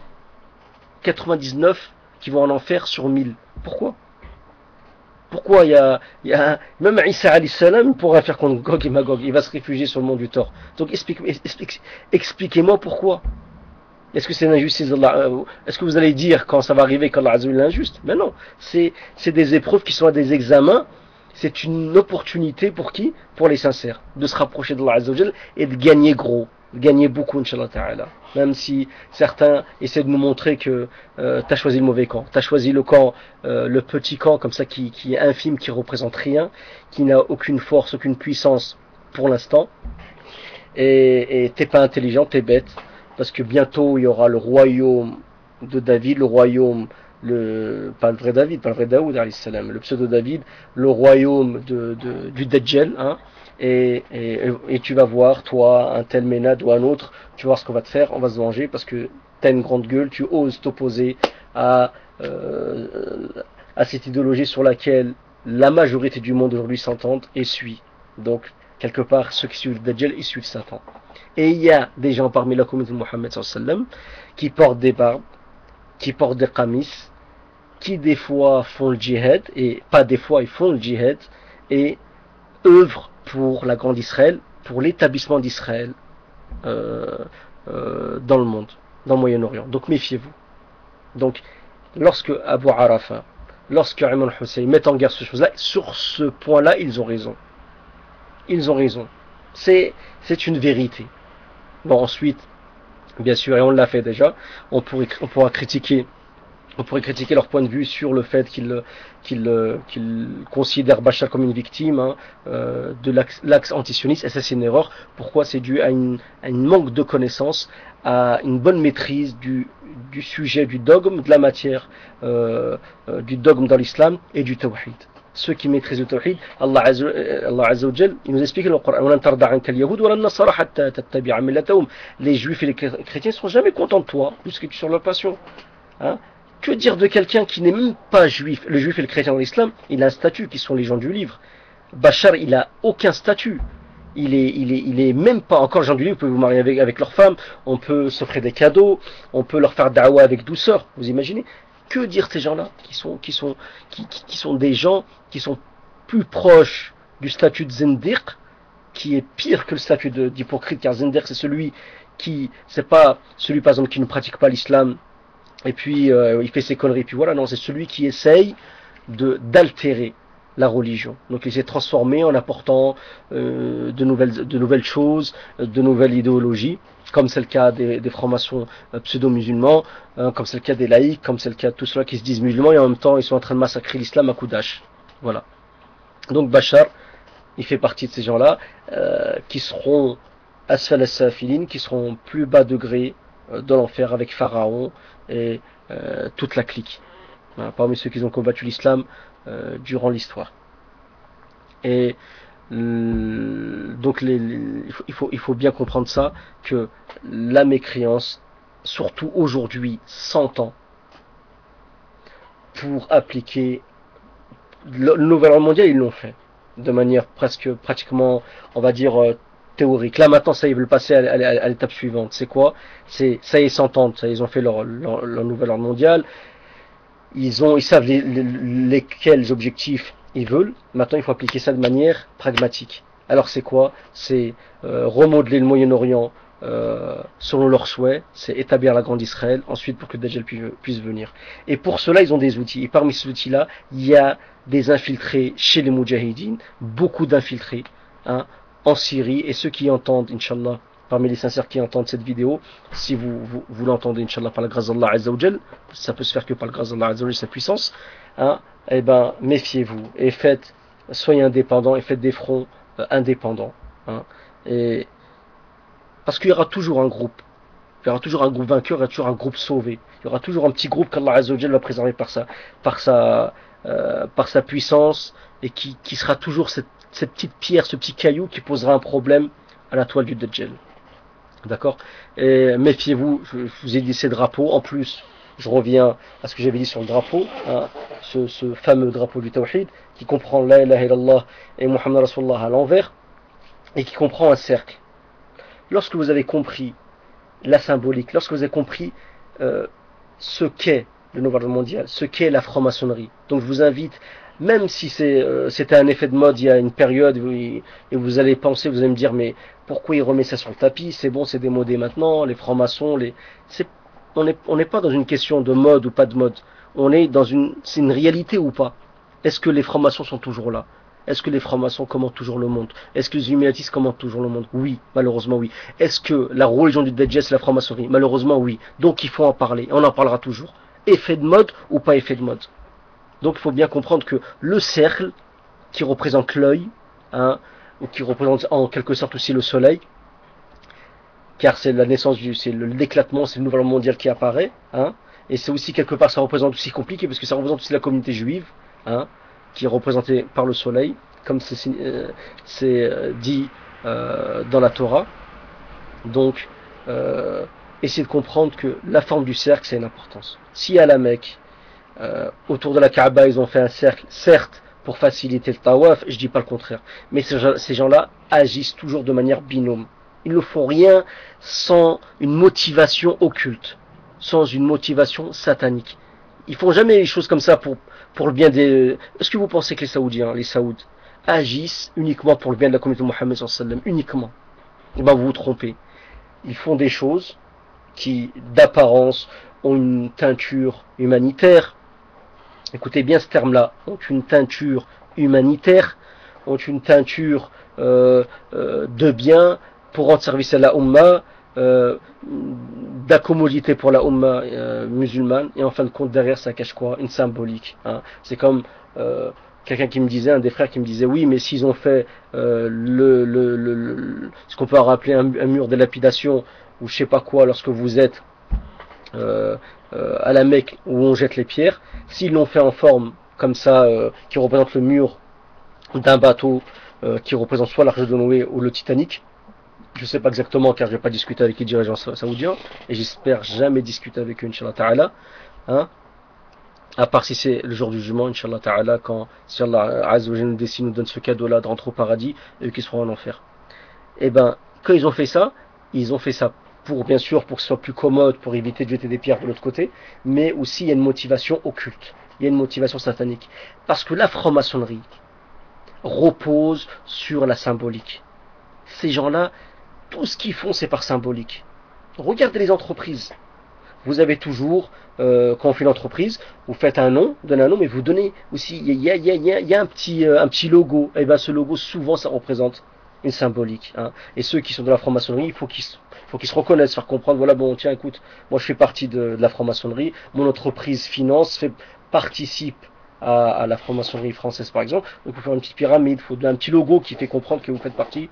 99 qui vont en enfer sur 1000. Pourquoi? Pourquoi il y a même Isa alayhi salam pourra faire contre Gog et Magog, il va se réfugier sur le mont du Thor. Donc expliquez-moi pourquoi. Est-ce que c'est l'injustice d'Allah? Est-ce que vous allez dire quand ça va arriver qu'Allah Azza wa Jalla est injuste? Mais non, c'est des épreuves qui sont des examens. C'est une opportunité pour qui? Pour les sincères, de se rapprocher d'Allah Azza wa Jalla et de gagner gros, de gagner beaucoup, Inch'Allah Ta'ala. Même si certains essaient de nous montrer que t'as choisi le mauvais camp, t'as choisi le camp, le petit camp comme ça qui est infime, qui représente rien, qui n'a aucune force, aucune puissance pour l'instant, et t'es pas intelligent, t'es bête. Parce que bientôt il y aura le royaume de David, le royaume, pas le vrai David, pas le vrai Daoud, le pseudo David, le royaume du Dajjal, hein, et tu vas voir, toi, un tel Ménad ou un autre, tu vas voir ce qu'on va te faire, on va se venger parce que t'as une grande gueule, tu oses t'opposer à cette idéologie sur laquelle la majorité du monde aujourd'hui s'entend et suit. Donc, quelque part, ceux qui suivent le Dajjal, ils suivent Satan. Et il y a des gens parmi la communauté de Mohammed qui portent des barbes, qui portent des qamis, qui des fois font le djihad, et pas des fois, ils font le djihad, et œuvrent pour la grande Israël, pour l'établissement d'Israël dans le monde, dans le Moyen-Orient. Donc méfiez-vous. Donc, lorsque Abu Arafa, lorsque Imran Hussein mettent en garde ces choses-là, sur ce point-là, ils ont raison. Ils ont raison. C'est une vérité. Bon, ensuite, bien sûr, et on l'a fait déjà, on pourra critiquer leur point de vue sur le fait qu'ils considèrent Bachar comme une victime, hein, de l'axe antisioniste, et ça c'est une erreur. Pourquoi? C'est dû à une manque de connaissance, à une bonne maîtrise du sujet, du dogme, de la matière, du dogme dans l'islam et du tawhid. Ceux qui maîtrisent le tawhid, Allah Azza wa Jalla, il nous explique dans le Coran, les juifs et les chrétiens ne seront jamais contents de toi, puisque tu es sur leur passion. Hein? Que dire de quelqu'un qui n'est même pas juif? Le juif et le chrétien dans l'islam, il a un statut qui sont les gens du livre. Bachar, il a aucun statut. Il est même pas encore gens du livre. Vous pouvez vous marier avec leur femme, on peut s'offrir des cadeaux, on peut leur faire da'wa avec douceur. Vous imaginez? que dire de ces gens-là qui sont des gens qui sont plus proches du statut de Zindiq, qui est pire que le statut d'hypocrite, car Zindiq c'est celui qui, c'est pas celui par exemple qui ne pratique pas l'islam et puis il fait ses conneries, puis voilà, non, c'est celui qui essaye d'altérer la religion. Donc il s'est transformé en apportant de nouvelles choses, de nouvelles idéologies, comme c'est le cas des francs-maçons pseudo-musulmans, comme c'est le cas des laïcs, comme c'est le cas de tous ceux qui se disent musulmans et en même temps ils sont en train de massacrer l'islam à coups d'âge. Voilà. Donc Bachar, il fait partie de ces gens-là qui seront asfal as-safilin, qui seront plus bas degré dans l'enfer avec Pharaon et toute la clique. Voilà, parmi ceux qui ont combattu l'islam durant l'histoire. Et donc il faut bien comprendre ça, que la mécréance, surtout aujourd'hui, s'entend pour appliquer le nouvel ordre mondial. Ils l'ont fait de manière pratiquement, on va dire, théorique. Là maintenant, ça, ils veulent passer à l'étape suivante. C'est quoi? C'est ça, ils s'entendent. Ça, ils ont fait leur nouvel ordre mondial. Ils savent lesquels objectifs ils veulent. Maintenant, il faut appliquer ça de manière pragmatique. Alors, c'est quoi? C'est remodeler le Moyen-Orient selon leurs souhaits. C'est établir la Grande Israël. Ensuite, pour que Dajjal puisse venir. Et pour cela, ils ont des outils. Et parmi ces outils-là, il y a des infiltrés chez les Moudjahidines, beaucoup d'infiltrés en Syrie. Et ceux qui entendent, Inch'Allah, parmi les sincères qui entendent cette vidéo, si vous l'entendez, Inch'Allah, par la grâce d'Allah Azza wa Jal, ça peut se faire que par la grâce d'Allah Azza wa Jal, sa puissance, eh ben, méfiez-vous et soyez indépendants et faites des fronts indépendants. Et parce qu'il y aura toujours un groupe. Il y aura toujours un groupe vainqueur, il y aura toujours un groupe sauvé. Il y aura toujours un petit groupe qu'Allah Azza wa Jal va préserver par sa puissance et qui sera toujours cette petite pierre, ce petit caillou qui posera un problème à la toile du Dajjal. D'accord? Et méfiez-vous, je vous ai dit ces drapeaux. En plus, je reviens à ce que j'avais dit sur le drapeau, ce fameux drapeau du Tawhid, qui comprend La ilaha illallah et Muhammad Rasulullah à l'envers, et qui comprend un cercle. Lorsque vous avez compris la symbolique, lorsque vous avez compris ce qu'est le nouvel ordre mondial, ce qu'est la franc-maçonnerie, donc je vous invite, même si c'était un effet de mode il y a une période, et vous allez penser, vous allez me dire, mais pourquoi il remet ça sur le tapis? C'est bon, c'est démodé maintenant, les francs-maçons, on n'est pas dans une question de mode ou pas de mode. C'est une réalité ou pas? Est-ce que les francs-maçons sont toujours là? Est-ce que les francs-maçons commentent toujours le monde? Est-ce que les illuminatistes commentent toujours le monde? Oui, malheureusement oui. Est-ce que la religion du Dajjal c'est la franc-maçonnerie? Malheureusement oui. Donc il faut en parler, on en parlera toujours. Effet de mode ou pas effet de mode? Donc il faut bien comprendre que le cercle qui représente l'œil, ou qui représente en quelque sorte aussi le soleil, car c'est la naissance c'est l'éclatement, c'est le nouvel ordre mondial qui apparaît, et c'est aussi quelque part, ça représente aussi compliqué, parce que ça représente aussi la communauté juive, qui est représentée par le soleil, comme c'est dit dans la Torah. Donc, essayez de comprendre que la forme du cercle, c'est une importance. Si à la Mecque, autour de la Kaaba, ils ont fait un cercle, certes, pour faciliter le tawaf, je dis pas le contraire, mais ces gens-là agissent toujours de manière binôme. Ils ne font rien sans une motivation occulte, sans une motivation satanique. Ils font jamais les choses comme ça pour le bien des... Est-ce que vous pensez que les Saoudiens, les Saouds, agissent uniquement pour le bien de la communauté de Mohammed sallallahu alayhi wa sallam, uniquement? Eh ben vous vous trompez. Ils font des choses qui, d'apparence, ont une teinture humanitaire. Écoutez bien ce terme-là, ont une teinture humanitaire, ont une teinture de bien, pour rendre service à la Ummah, d'accommodité pour la Ummah musulmane, et en fin de compte derrière ça cache quoi? Une symbolique. C'est comme quelqu'un qui me disait, un des frères qui me disait, oui, mais s'ils ont fait ce qu'on peut rappeler un mur de lapidation, ou je sais pas quoi, lorsque vous êtes à la Mecque où on jette les pierres, s'ils l'ont fait en forme comme ça, qui représente le mur d'un bateau qui représente soit l'Arche de Noé ou le Titanic, je sais pas exactement car je n'ai pas discuté avec les dirigeants saoudiens et j'espère jamais discuter avec eux, Inch'Allah Ta'ala, à part si c'est le jour du jugement, Inch'Allah Ta'ala, quand si Allah Azza wa Jalla nous donne ce cadeau là de rentrer au paradis et eux qui seront en enfer. Et ben quand ils ont fait ça pour bien sûr pour que ce soit plus commode, pour éviter de jeter des pierres de l'autre côté, mais aussi il y a une motivation occulte, il y a une motivation satanique. Parce que la franc-maçonnerie repose sur la symbolique. Ces gens-là, tout ce qu'ils font, c'est par symbolique. Regardez les entreprises. Vous avez toujours, quand on fait une entreprise, vous faites un nom, donnez un nom, mais vous donnez aussi, il y a un petit logo. Et bien ce logo, souvent, ça représente une symbolique. Hein. Et ceux qui sont de la franc-maçonnerie, il faut qu'ils se reconnaissent, faire comprendre, voilà, bon, tiens, écoute, moi je fais partie de la franc-maçonnerie, mon entreprise finance, participe à la franc-maçonnerie française, par exemple. Donc il faut faire une petite pyramide, il faut un petit logo qui fait comprendre que vous faites partie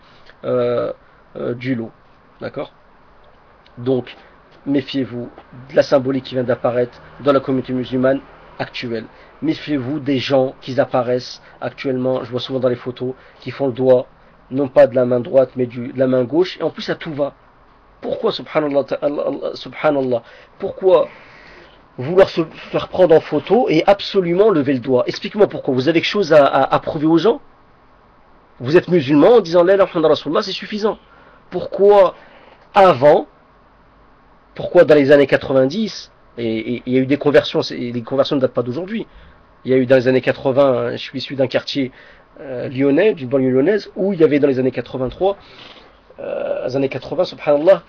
du lot. D'accord? Donc, méfiez-vous de la symbolique qui vient d'apparaître dans la communauté musulmane actuelle. Méfiez-vous des gens qui apparaissent actuellement, je vois souvent dans les photos, qui font le doigt, non pas de la main droite, mais de la main gauche, et en plus ça tout va. Pourquoi, subhanallah, pourquoi vouloir se faire prendre en photo et absolument lever le doigt? Explique-moi pourquoi. Vous avez quelque chose à prouver aux gens? Vous êtes musulman en disant la ilaha illallah Rasulullah, c'est suffisant. Pourquoi avant? Pourquoi dans les années 90, et il y a eu des conversions, et les conversions ne datent pas d'aujourd'hui, il y a eu dans les années 80, je suis issu d'un quartier lyonnais, d'une banlieue lyonnaise, où il y avait dans les années 83, les années 80, subhanallah,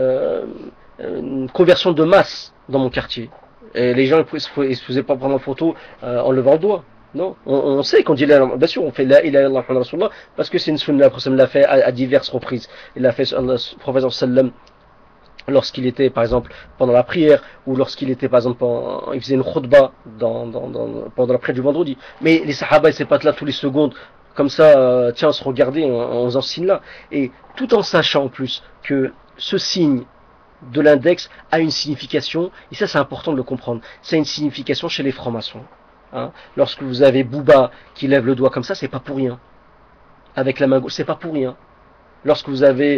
une conversion de masse dans mon quartier. Et les gens ne se faisaient pas prendre en photo en levant le doigt. Non, on sait qu'on dit bien sûr on fait la ilaha illallah Rasulullah parce que c'est une sunna, le prophète l'a fait à diverses reprises. Il l'a fait le prophète sallam lorsqu'il était par exemple pendant la prière, ou lorsqu'il était par exemple il faisait une khutbah pendant la prière du vendredi. Mais les sahaba ils ne s'étaient pas là tous les secondes comme ça, tiens, on se regardait en faisant ce signe là, et tout en sachant en plus que ce signe de l'index a une signification, et ça c'est important de le comprendre, c'est une signification chez les francs-maçons. Hein. Lorsque vous avez Bouba qui lève le doigt comme ça, c'est pas pour rien. Avec la main gauche, c'est pas pour rien. Lorsque vous avez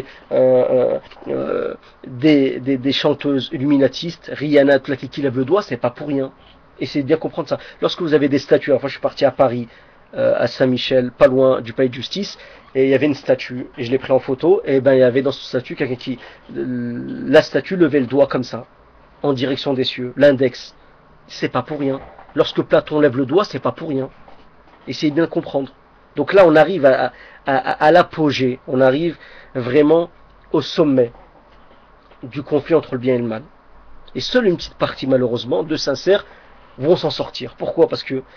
des chanteuses illuminatistes, Rihanna, tout là, qui lèvent le doigt, c'est pas pour rien. Essayez de bien comprendre ça. Lorsque vous avez des statues, enfin je suis parti à Paris, à Saint-Michel, pas loin du palais de justice, et il y avait une statue, et je l'ai pris en photo, et ben il y avait dans cette statue quelqu'un qui, la statue levait le doigt comme ça, en direction des cieux, l'index. C'est pas pour rien. Lorsque Platon lève le doigt, c'est pas pour rien. Essayez de bien comprendre. Donc là, on arrive à l'apogée, on arrive vraiment au sommet du conflit entre le bien et le mal. Et seule une petite partie, malheureusement, de sincères vont s'en sortir. Pourquoi? Parce que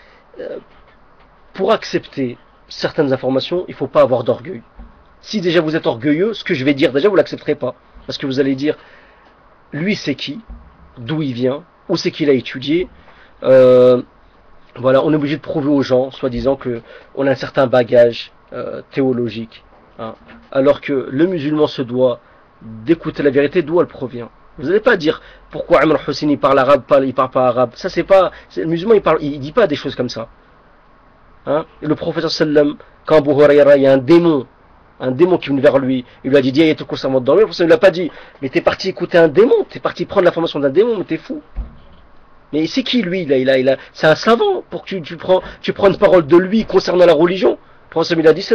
pour accepter certaines informations, il ne faut pas avoir d'orgueil. Si déjà vous êtes orgueilleux, ce que je vais dire, déjà vous ne l'accepterez pas. Parce que vous allez dire, lui c'est qui, d'où il vient, où c'est qu'il a étudié. Voilà, on est obligé de prouver aux gens, soi-disant qu'on a un certain bagage théologique. Hein, alors que le musulman se doit d'écouter la vérité d'où elle provient. Vous n'allez pas dire pourquoi Imran Hussein il parle arabe, il parle pas arabe. Ça c'est pas, le musulman il dit pas des choses comme ça. Hein, le prophète sallam, quand Abu Huraira, il y a un démon qui vient vers lui, il lui a dit ayatul kursi avant de dormir, le prophète ne l'a pas dit, mais t'es parti écouter un démon, t'es parti prendre l'information d'un démon, mais t'es fou. Mais c'est qui lui? C'est un savant pour que tu prends une parole de lui concernant la religion. Le prophète il a dit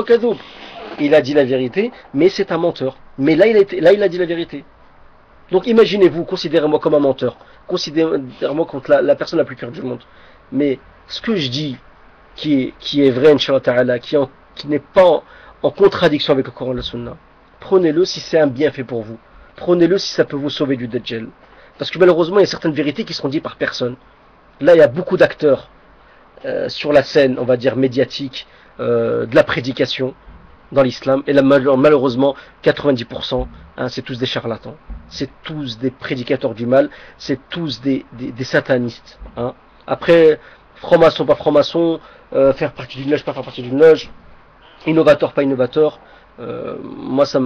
il a dit la vérité, mais c'est un menteur. Mais là il a dit la vérité. Donc imaginez-vous, considérez-moi comme un menteur, considérez-moi comme la personne la plus pure du monde. Mais ce que je dis qui est vrai, Inch'Allah Ta'ala, qui n'est pas en contradiction avec le Coran et la Sunna, prenez-le si c'est un bienfait pour vous. Prenez-le si ça peut vous sauver du Dajjal. Parce que malheureusement, il y a certaines vérités qui seront dites par personne. Là, il y a beaucoup d'acteurs sur la scène, on va dire, médiatique, de la prédication dans l'islam. Et là, malheureusement, 90%, hein, c'est tous des charlatans. C'est tous des prédicateurs du mal. C'est tous des satanistes. Hein. Après, franc-maçon, pas franc-maçon, faire partie d'une loge, pas faire partie d'une loge, innovateur, pas innovateur, moi ça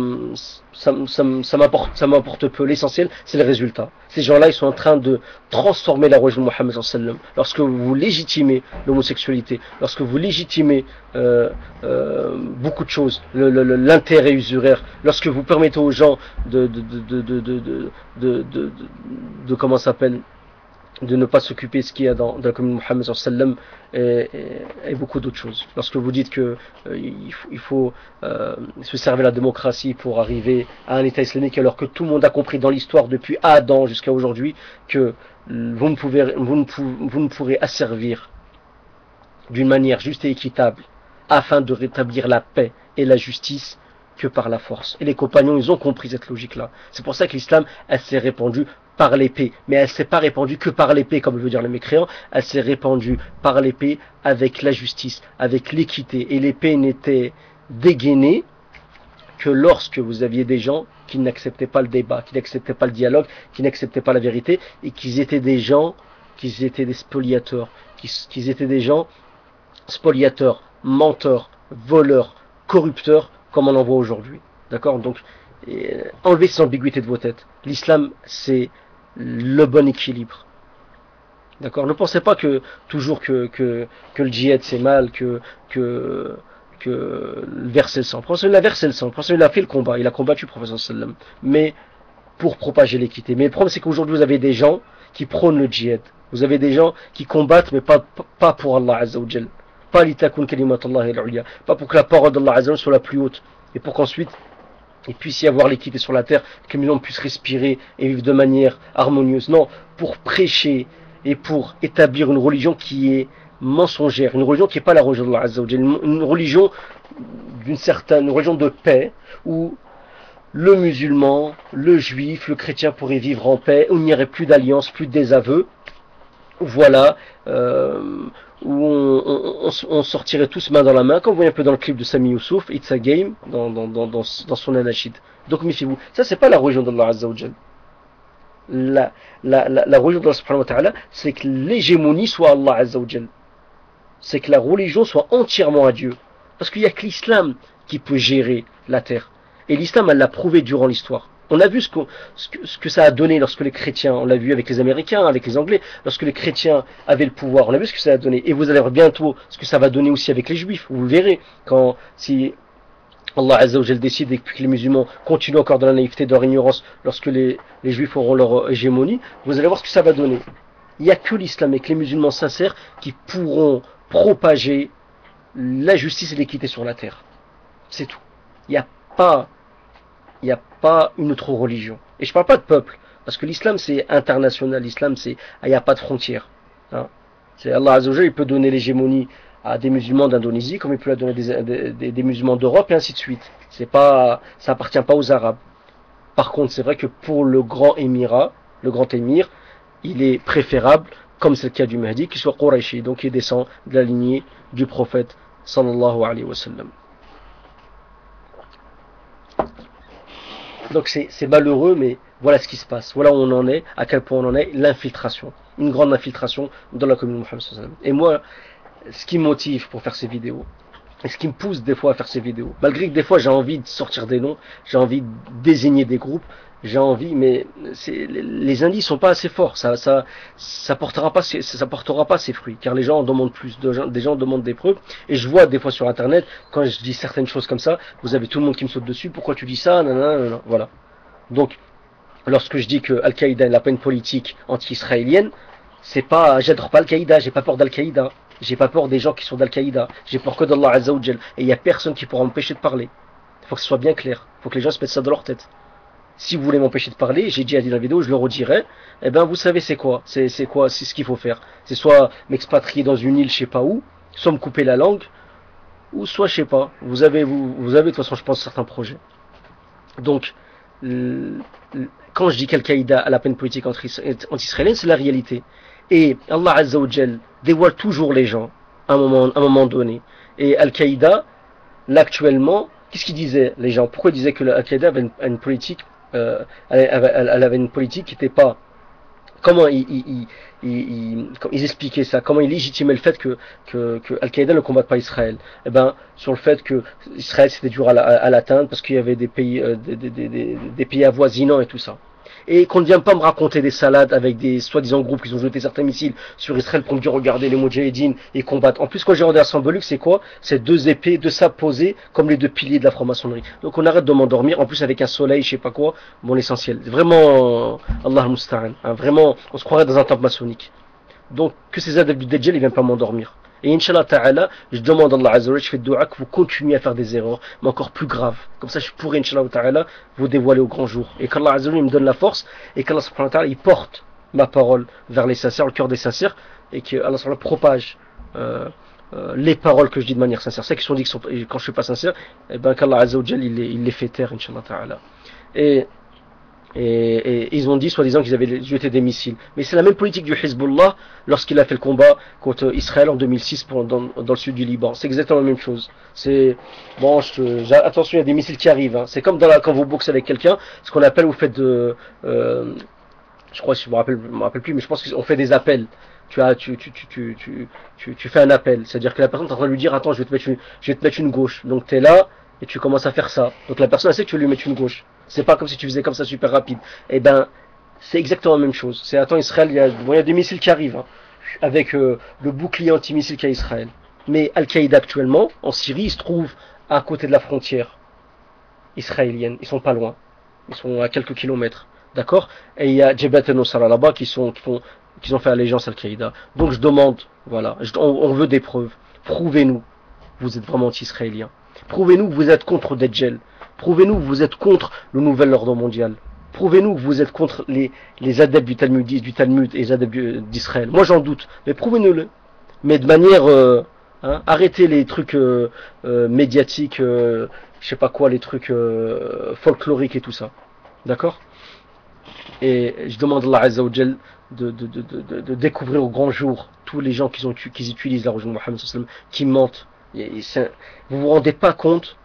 m'importe peu. L'essentiel c'est le résultat. Ces gens-là ils sont en train de transformer la religion de Mohammed sallallahu alayhi wa sallam. Lorsque vous légitimez l'homosexualité, lorsque vous légitimez beaucoup de choses, l'intérêt usuraire, lorsque vous permettez aux gens de comment ça s'appelle, de ne pas s'occuper de ce qu'il y a dans la communauté de Mohammed sallam et beaucoup d'autres choses. Lorsque vous dites que il faut se servir de la démocratie pour arriver à un État islamique, alors que tout le monde a compris dans l'histoire depuis Adam jusqu'à aujourd'hui que vous ne pourrez asservir d'une manière juste et équitable afin de rétablir la paix et la justice que par la force. Et les compagnons, ils ont compris cette logique-là. C'est pour ça que l'islam, elle s'est répandue par l'épée. Mais elle ne s'est pas répandue que par l'épée, comme veut dire les mécréants. Elle s'est répandue par l'épée avec la justice, avec l'équité. Et l'épée n'était dégainée que lorsque vous aviez des gens qui n'acceptaient pas le débat, qui n'acceptaient pas le dialogue, qui n'acceptaient pas la vérité, et qu'ils étaient des gens, qu'ils étaient des spoliateurs, qu'ils étaient des gens spoliateurs, menteurs, voleurs, corrupteurs, comme on en voit aujourd'hui. D'accord? Donc, enlevez ces ambiguïtés de vos têtes. L'islam, c'est le bon équilibre. D'accord? Ne pensez pas que toujours que le djihad c'est mal, que verser le sang. Le prophète a versé le sang. Le prophète a fait le combat. Il a combattu le prophète sallam. Mais pour propager l'équité. Mais le problème c'est qu'aujourd'hui vous avez des gens qui prônent le djihad. Vous avez des gens qui combattent mais pas pour Allah Azza wa Jal. Pas litakun kalimatullah al-ulya. Pas pour que la parole d'Allah Azza wa Jal soit la plus haute. Et pour qu'ensuite il puisse y avoir l'équité sur la terre, que les gens puissent respirer et vivre de manière harmonieuse. Non, pour prêcher et pour établir une religion qui est mensongère, une religion qui n'est pas la religion d'Allah Azza wa Jal, une religion une religion de paix, où le musulman, le juif, le chrétien pourraient vivre en paix, où il n'y aurait plus d'alliance, plus de désaveu. Voilà, où on sortirait tous main dans la main, comme vous voyez un peu dans le clip de Sami Youssouf, It's a Game, dans son anachid. Donc méfiez-vous, ça c'est pas la religion d'Allah Azza wa Jal. La religion d'Allah subhanahu wa ta'ala, c'est que l'hégémonie soit Allah Azza wa Jal. C'est que la religion soit entièrement à Dieu. Parce qu'il n'y a que l'islam qui peut gérer la terre. Et l'islam, elle l'a prouvé durant l'histoire. On a vu ce que ça a donné lorsque les chrétiens, on l'a vu avec les Américains, avec les Anglais, lorsque les chrétiens avaient le pouvoir, on a vu ce que ça a donné. Et vous allez voir bientôt ce que ça va donner aussi avec les juifs. Vous le verrez, si Allah Azza wa Jal décide et que les musulmans continuent encore dans la naïveté, dans l'ignorance, lorsque les juifs auront leur hégémonie, vous allez voir ce que ça va donner. Il n'y a que l'islam et que les musulmans sincères qui pourront propager la justice et l'équité sur la terre. C'est tout. Il n'y a pas une autre religion. Et je ne parle pas de peuple, parce que l'islam c'est international, l'islam c'est, il n'y a pas de frontières. Hein. C'est Allah Azza wa Jal, il peut donner l'hégémonie à des musulmans d'Indonésie, comme il peut la donner des musulmans d'Europe, et ainsi de suite. Ça appartient pas aux Arabes. Par contre, c'est vrai que pour le grand émir, il est préférable, comme c'est le cas du Mahdi, qu'il soit Qurayshi, donc il descend de la lignée du prophète sallallahu alayhi wa sallam. Donc c'est malheureux, mais voilà ce qui se passe. Voilà où on en est, à quel point on en est, l'infiltration. Une grande infiltration dans la communauté de Mohammed sallallahu alayhi wa sallam. Et moi, ce qui me motive pour faire ces vidéos, et ce qui me pousse des fois à faire ces vidéos, malgré que des fois j'ai envie de sortir des noms, j'ai envie de désigner des groupes, mais les indices sont pas assez forts, ça portera pas ses fruits, car les gens en demandent plus, des gens demandent des preuves, et je vois des fois sur internet, quand je dis certaines choses comme ça, vous avez tout le monde qui me saute dessus, pourquoi tu dis ça, nanana, voilà. Donc, lorsque je dis que Al-Qaïda n'a pas une politique anti-israélienne, c'est pas, j'adore pas Al-Qaïda, j'ai pas peur d'Al-Qaïda, j'ai pas peur des gens qui sont d'Al-Qaïda, j'ai peur que d'Allah Azza wa Jal, et il y a personne qui pourra m'empêcher de parler. Il faut que ce soit bien clair, il faut que les gens se mettent ça dans leur tête. Si vous voulez m'empêcher de parler, j'ai déjà dit dans la vidéo, je le redirai, eh ben vous savez c'est quoi, c'est ce qu'il faut faire. C'est soit m'expatrier dans une île je sais pas où, soit me couper la langue, ou soit je sais pas, vous avez de toute façon je pense certains projets. Donc, quand je dis qu'Al-Qaïda a la peine politique anti-israélienne, c'est la réalité. Et Allah Azza wa Jal dévoile toujours les gens à un moment donné. Et Al-Qaïda, là actuellement, qu'est-ce qu'ils disaient les gens? Pourquoi ils disaient que Al-Qaïda avait une politique elle avait une politique qui n'était pas... Comment ils expliquaient ça? Comment ils légitimaient le fait que Al-Qaïda ne combatte pas Israël? Eh ben, sur le fait que Israël c'était dur à l'atteindre parce qu'il y avait des pays avoisinants et tout ça. Et qu'on ne vienne pas me raconter des salades avec des soi-disant groupes qui ont jeté certains missiles sur Israël pour me dire regardez les Moudjahidines et combattent. En plus, quand j'ai regardé la symbolique, c'est quoi? C'est deux épées, deux sables posés comme les deux piliers de la franc-maçonnerie. Donc on arrête de m'endormir, en plus avec un soleil, je sais pas quoi, bon l'essentiel. Vraiment, Allah al-Musta'an, hein, vraiment, on se croirait dans un temple maçonnique. Donc que ces adeptes du Dajjal, ils viennent pas m'endormir. Et Inch'Allah Ta'ala, je demande à Allah Azza wa Jalla, je fais dua que vous continuez à faire des erreurs, mais encore plus graves. Comme ça, je pourrai, Inch'Allah Ta'ala, vous dévoiler au grand jour. Et qu'Allah Azza wa Jalla me donne la force, et qu'Allah Subhanahu wa Ta'ala, il porte ma parole vers les sincères, le cœur des sincères, et qu'Allah Subhanahu wa Ta'ala propage les paroles que je dis de manière sincère. Ceux qui sont dit que quand je suis pas sincère, et ben qu'Allah Azza wa Jalla, il les fait taire, Inch'Allah Ta'ala. Et ils ont dit, soi-disant, qu'ils avaient jeté des missiles. Mais c'est la même politique du Hezbollah lorsqu'il a fait le combat contre Israël en 2006 dans le sud du Liban. C'est exactement la même chose. C'est bon, attention, il y a des missiles qui arrivent. Hein. C'est comme quand vous boxez avec quelqu'un, ce qu'on appelle, vous faites je crois, je me rappelle plus, mais je pense qu'on fait des appels. Tu fais un appel, c'est-à-dire que la personne est en train de lui dire, attends, je vais te mettre une gauche. Donc tu es là et tu commences à faire ça. Donc la personne elle sait que tu veux lui mettre une gauche. C'est pas comme si tu faisais comme ça super rapide. Eh ben, c'est exactement la même chose. C'est attends Israël, il y a des missiles qui arrivent, hein, avec le bouclier anti-missile qu'a Israël. Mais Al-Qaïda actuellement, en Syrie, il se trouve à côté de la frontière israélienne. Ils sont pas loin. Ils sont à quelques kilomètres. D'accord? Et il y a Jabhat al-Nusra là-bas qui ont fait allégeance à Al-Qaïda. Donc je demande, voilà, on veut des preuves. Prouvez-nous, vous êtes vraiment anti-israélien. Prouvez-nous que vous êtes contre Dajjal. Prouvez-nous que vous êtes contre le nouvel ordre mondial. Prouvez-nous que vous êtes contre les adeptes du Talmud et les adeptes d'Israël. Moi j'en doute, mais prouvez-nous-le. Mais de manière, arrêtez les trucs médiatiques, je sais pas quoi, les trucs folkloriques et tout ça. D'accord? Et je demande à Allah Azza wa Jal de découvrir au grand jour tous les gens qui utilisent la religion de Mohammed sallallahu alayhi wa sallam, qui mentent. Vous vous rendez pas compte,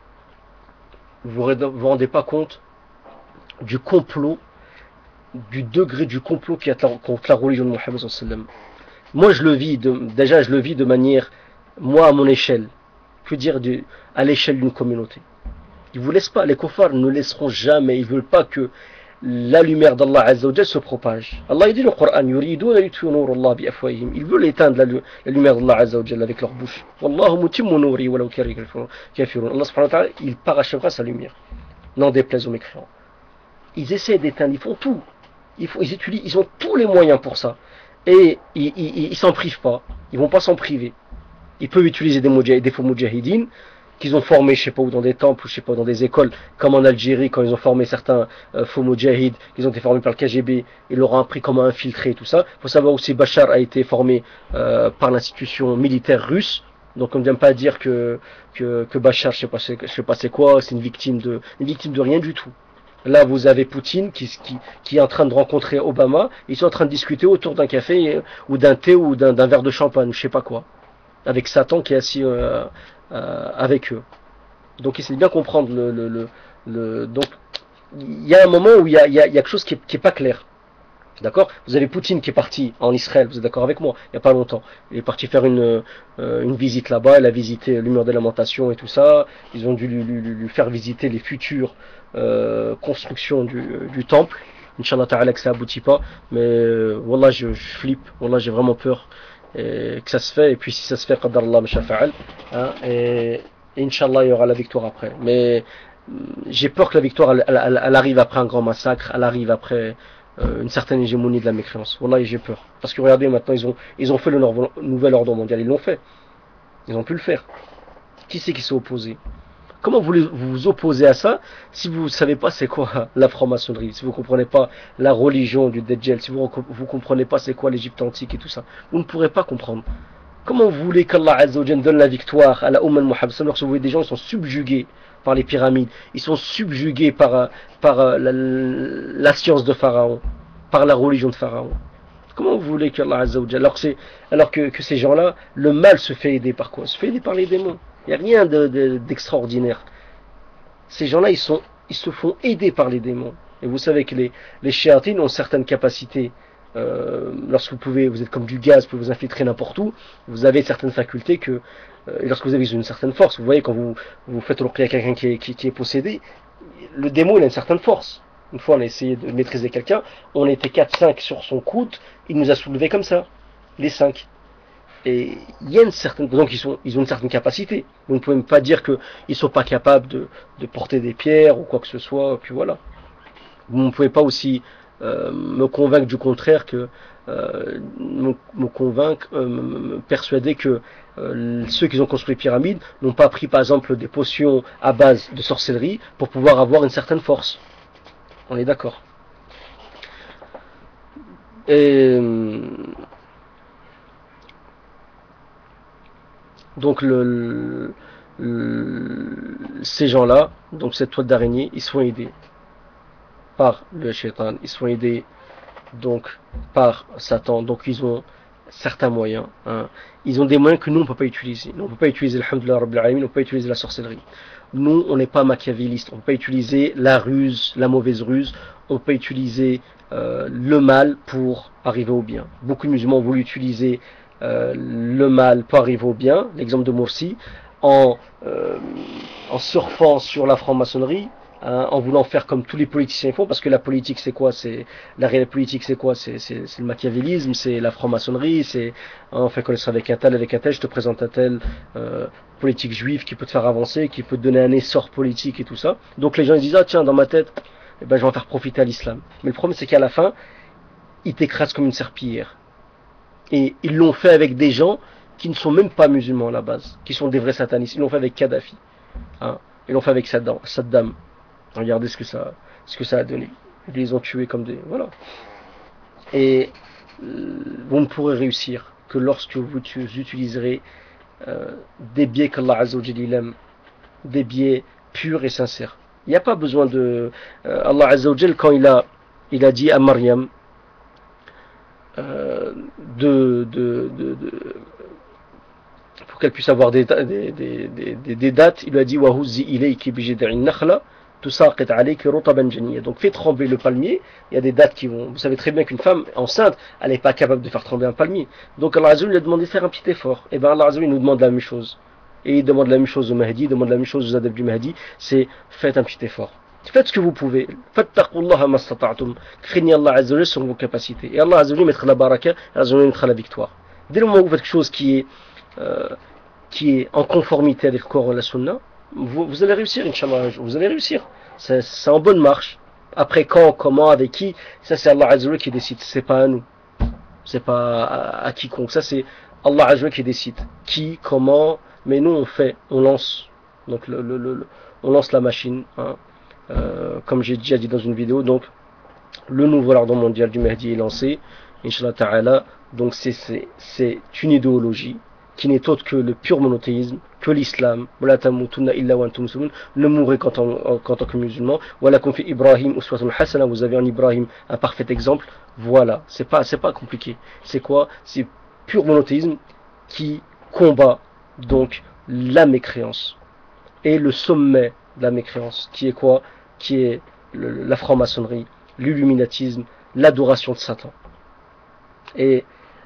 rendez pas compte du complot, du degré du complot qui est contre la religion de Mohammed sallallahu alayhi wa sallam. Moi je le vis de manière, moi à mon échelle, je veux dire à l'échelle d'une communauté. Ils vous laissent pas, les kuffars ne laisseront jamais, ils veulent pas que la lumière d'Allah Azza wa Jal se propage. Allah il dit dans le Coran, ils veulent éteindre la lumière d'Allah Azza wa Jal avec leur bouche. Wallahu mutimmu nuri walau kariha al-kafirun. Allah subhanahu wa ta'ala, il parachèvera sa lumière. N'en déplaise aux mécréants. Ils essaient d'éteindre, ils font tout. Ils ont tous les moyens pour ça. Et ils s'en privent pas. Ils vont pas s'en priver. Ils peuvent utiliser des faux moudjahidines qu'ils ont formés, je sais pas où, dans des temples, ou je sais pas, dans des écoles, comme en Algérie, quand ils ont formé certains faux moudjahides, qu'ils ont été formés par le KGB, ils leur ont appris comment infiltrer, tout ça. Il faut savoir aussi Bachar a été formé par l'institution militaire russe. Donc on ne vient pas dire que Bachar, je sais pas c'est quoi, c'est une victime de rien du tout. Là, vous avez Poutine qui est en train de rencontrer Obama. Ils sont en train de discuter autour d'un café ou d'un thé ou d'un verre de champagne, ou je sais pas quoi, avec Satan qui est assis avec eux. Donc, essayez de bien comprendre donc, il y a un moment où il y a quelque chose qui est pas clair. D'accord? Vous avez Poutine qui est parti en Israël, vous êtes d'accord avec moi? Il n'y a pas longtemps. Il est parti faire une visite là-bas, il a visité le mur des lamentations et tout ça. Ils ont dû lui faire visiter les futures constructions du temple. Inch'Allah ta'ala que ça aboutit pas. Mais wallah je flippe, wallah j'ai vraiment peur que ça se fait. Et puis si ça se fait, qadar Allah mashafa'al. Et Inch'Allah il y aura la victoire après. Mais j'ai peur que la victoire elle arrive après un grand massacre, elle arrive après une certaine hégémonie de la mécréance. Wallah j'ai peur. Parce que regardez maintenant ils ont fait le nouvel ordre mondial, ils l'ont fait. Ils ont pu le faire. Qui c'est qui s'est opposé? Comment vous vous opposez à ça si vous ne savez pas c'est quoi la franc-maçonnerie, si vous ne comprenez pas la religion du Dajjal, si vous ne comprenez pas c'est quoi l'Égypte antique et tout ça? Vous ne pourrez pas comprendre. Comment vous voulez qu'Allah Azza wa Jalla donne la victoire à la Ummah Muhammad lorsque vous voyez des gens qui sont subjugués par les pyramides, ils sont subjugués par la science de Pharaon, par la religion de Pharaon? Comment vous voulez qu'Allah Azza wa Jalla, alors que ces gens-là, le mal se fait aider par quoi? Se fait aider par les démons. Il n'y a rien d'extraordinaire. Ces gens-là, ils se font aider par les démons. Et vous savez que les shéatines ont certaines capacités. Lorsque vous êtes comme du gaz, vous pouvez vous infiltrer n'importe où. Vous avez certaines facultés et lorsque vous avez une certaine force, vous voyez quand vous faites le ruqya à quelqu'un qui est possédé, le démon il a une certaine force. Une fois, on a essayé de maîtriser quelqu'un, on était 4-5 sur son coude, il nous a soulevé comme ça, les 5. Et il y a une certaine, donc ils ont une certaine capacité. Vous ne pouvez même pas dire qu'ils ne sont pas capables de porter des pierres ou quoi que ce soit, puis voilà. Vous ne pouvez pas aussi me convaincre du contraire que me persuader que ceux qui ont construit les pyramides n'ont pas pris par exemple des potions à base de sorcellerie pour pouvoir avoir une certaine force. On est d'accord. Et donc ces gens-là, donc cette toile d'araignée, ils sont aidés par le shaitan, ils sont aidés donc par Satan, donc ils ont certains moyens, hein. Ils ont des moyens que nous on ne peut pas utiliser. Nous on ne peut pas utiliser alhamdulillah rabbil alamin, on ne peut pas utiliser la sorcellerie. Nous on n'est pas machiavéliste, on ne peut pas utiliser la ruse, la mauvaise ruse, on peut utiliser le mal pour arriver au bien. Beaucoup de musulmans ont voulu utiliser le mal pour arriver au bien, l'exemple de Morsi, en surfant sur la franc-maçonnerie, hein, en voulant faire comme tous les politiciens font, parce que la politique c'est quoi? C'est la réelle politique c'est quoi? C'est le machiavélisme, c'est la franc-maçonnerie, c'est hein, on fait connaître avec un tel, je te présente un tel politique juif qui peut te faire avancer, qui peut te donner un essor politique et tout ça. Donc les gens ils disent ah tiens dans ma tête, eh ben, je vais en faire profiter à l'islam. Mais le problème c'est qu'à la fin, ils t'écrasent comme une serpillière. Et ils l'ont fait avec des gens qui ne sont même pas musulmans à la base, qui sont des vrais satanistes. Ils l'ont fait avec Kadhafi, hein. Ils l'ont fait avec Saddam. Regardez ce que ça a donné. Ils les ont tués comme des... Voilà. Et vous ne pourrez réussir que lorsque vous utiliserez des biais qu'Allah Azza wa Jalla aime, des biais purs et sincères. Il n'y a pas besoin de... Allah Azza wa Jalla, quand il a dit à Maryam pour qu'elle puisse avoir des dates, il lui a dit Wahuzzi ilayki bijid'in nakhla tusaqit alayki rutaban janiyya. Donc fais trembler le palmier. Il y a des dates qui vont. Vous savez très bien qu'une femme enceinte, elle n'est pas capable de faire trembler un palmier. Donc Allah Azza wa Jalla lui a demandé de faire un petit effort. Et bien Allah Azza wa Jalla nous demande la même chose. Et il demande la même chose au Mahdi, il demande la même chose aux adeptes du Mahdi, c'est faites un petit effort. Faites ce que vous pouvez. Fattaqullaha mastata'tum. Craignez Allah Azza wa Jalla sur vos capacités. Et Allah Azza wa Jalla mettra la baraka, Allah Azza wa Jalla mettra la victoire. Dès le moment où vous faites quelque chose qui est en conformité avec le Coran et la Sunna, vous allez réussir, Inch'Allah, vous allez réussir. C'est en bonne marche. Après quand, comment, avec qui, ça c'est Allah Azza wa Jalla qui décide. C'est pas à nous. C'est pas à quiconque. Ça c'est Allah Azza wa Jalla qui décide. Qui, comment, mais nous on fait, on lance. Donc on lance la machine, hein. Comme j'ai déjà dit dans une vidéo, donc le nouvel ordre mondial du Mahdi est lancé, Inch'Allah Ta'ala. Donc c'est une idéologie qui n'est autre que le pur monothéisme, que l'islam. Ne mourrez qu'en tant que musulman. Voilà qu'on fait Ibrahim uswatun hasana. Vous avez en Ibrahim un parfait exemple. Voilà, c'est pas compliqué. C'est quoi? C'est pur monothéisme qui combat donc la mécréance. Et le sommet de la mécréance, qui est quoi? Qui est la franc-maçonnerie, l'illuminatisme, l'adoration de Satan. Et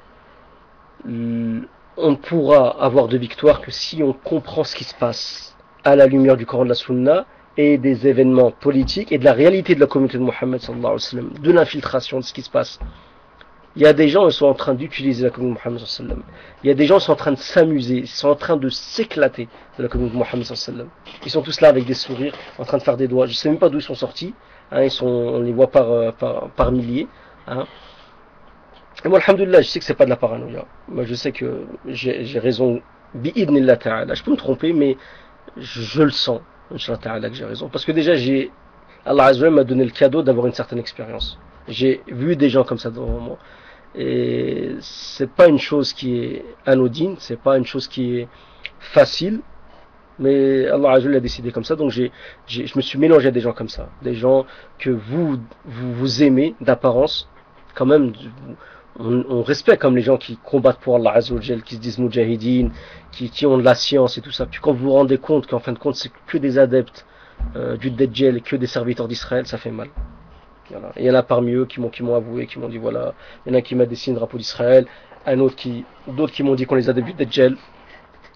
on pourra avoir de victoire que si on comprend ce qui se passe à la lumière du Coran de la Sunna et des événements politiques et de la réalité de la communauté de Mohammed sallallahu alayhi wa sallam, de l'infiltration de ce qui se passe. Il y a des gens qui sont en train d'utiliser la communauté de Mohammed sallallahu alayhi wa sallam. Il y a des gens qui sont en train de s'amuser, ils sont en train de s'éclater de la communauté de Mohammed sallallahu alayhi wa sallam. Ils sont tous là avec des sourires, en train de faire des doigts. Je ne sais même pas d'où ils sont sortis, hein, on les voit par milliers, hein. Et moi, alhamdoulilah, je sais que c'est pas de la paranoïa. Moi, je sais que j'ai raison. Bi'idnillah ta'ala. Je peux me tromper, mais je le sens, Inch'Allah ta'ala, que j'ai raison. Parce que déjà, Allah Azza wa Jalla m'a donné le cadeau d'avoir une certaine expérience. J'ai vu des gens comme ça devant moi. Et c'est pas une chose qui est anodine, c'est pas une chose qui est facile. Mais Allah Azza wa Jalla a décidé comme ça. Donc je me suis mélangé à des gens comme ça. Des gens que vous aimez d'apparence. Quand même, on respecte comme les gens qui combattent pour Allah Azza wa Jalla, qui se disent Mujahideen, qui ont de la science et tout ça. Puis quand vous vous rendez compte qu'en fin de compte c'est que des adeptes du Dajjal, que des serviteurs d'Israël, ça fait mal. Voilà. Et il y en a parmi eux qui m'ont avoué, qui m'ont dit voilà, il y en a qui m'a dessiné le drapeau d'Israël, d'autres qui m'ont dit qu'on les adeptes du Dajjal.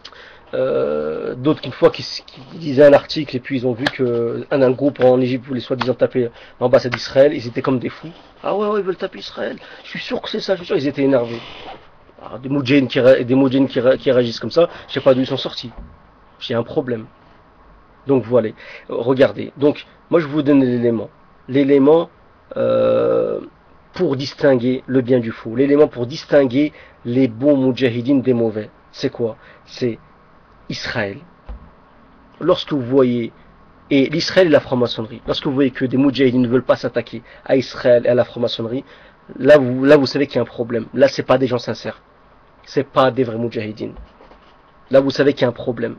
d'autres qu'une fois qui lisaient un article et puis ils ont vu que un groupe en Égypte voulait soi-disant taper l'ambassade d'Israël, ils étaient comme des fous. Ah ouais, ils veulent taper Israël. Je suis sûr que c'est ça, je suis sûr. Ils étaient énervés. Alors, des moudjahidines qui réagissent comme ça, je sais pas d'où ils sont sortis. J'ai un problème. Donc voilà, regardez. Donc moi je vous donne l'élément. L'élément pour distinguer le bien du faux. L'élément pour distinguer les bons moudjahidines des mauvais. C'est quoi? C'est Israël. Lorsque vous voyez, et l'Israël et la franc-maçonnerie, lorsque vous voyez que des moudjahidines ne veulent pas s'attaquer à Israël et à la franc-maçonnerie, là vous savez qu'il y a un problème. Là c'est pas des gens sincères. C'est pas des vrais moudjahidines. Là vous savez qu'il y a un problème.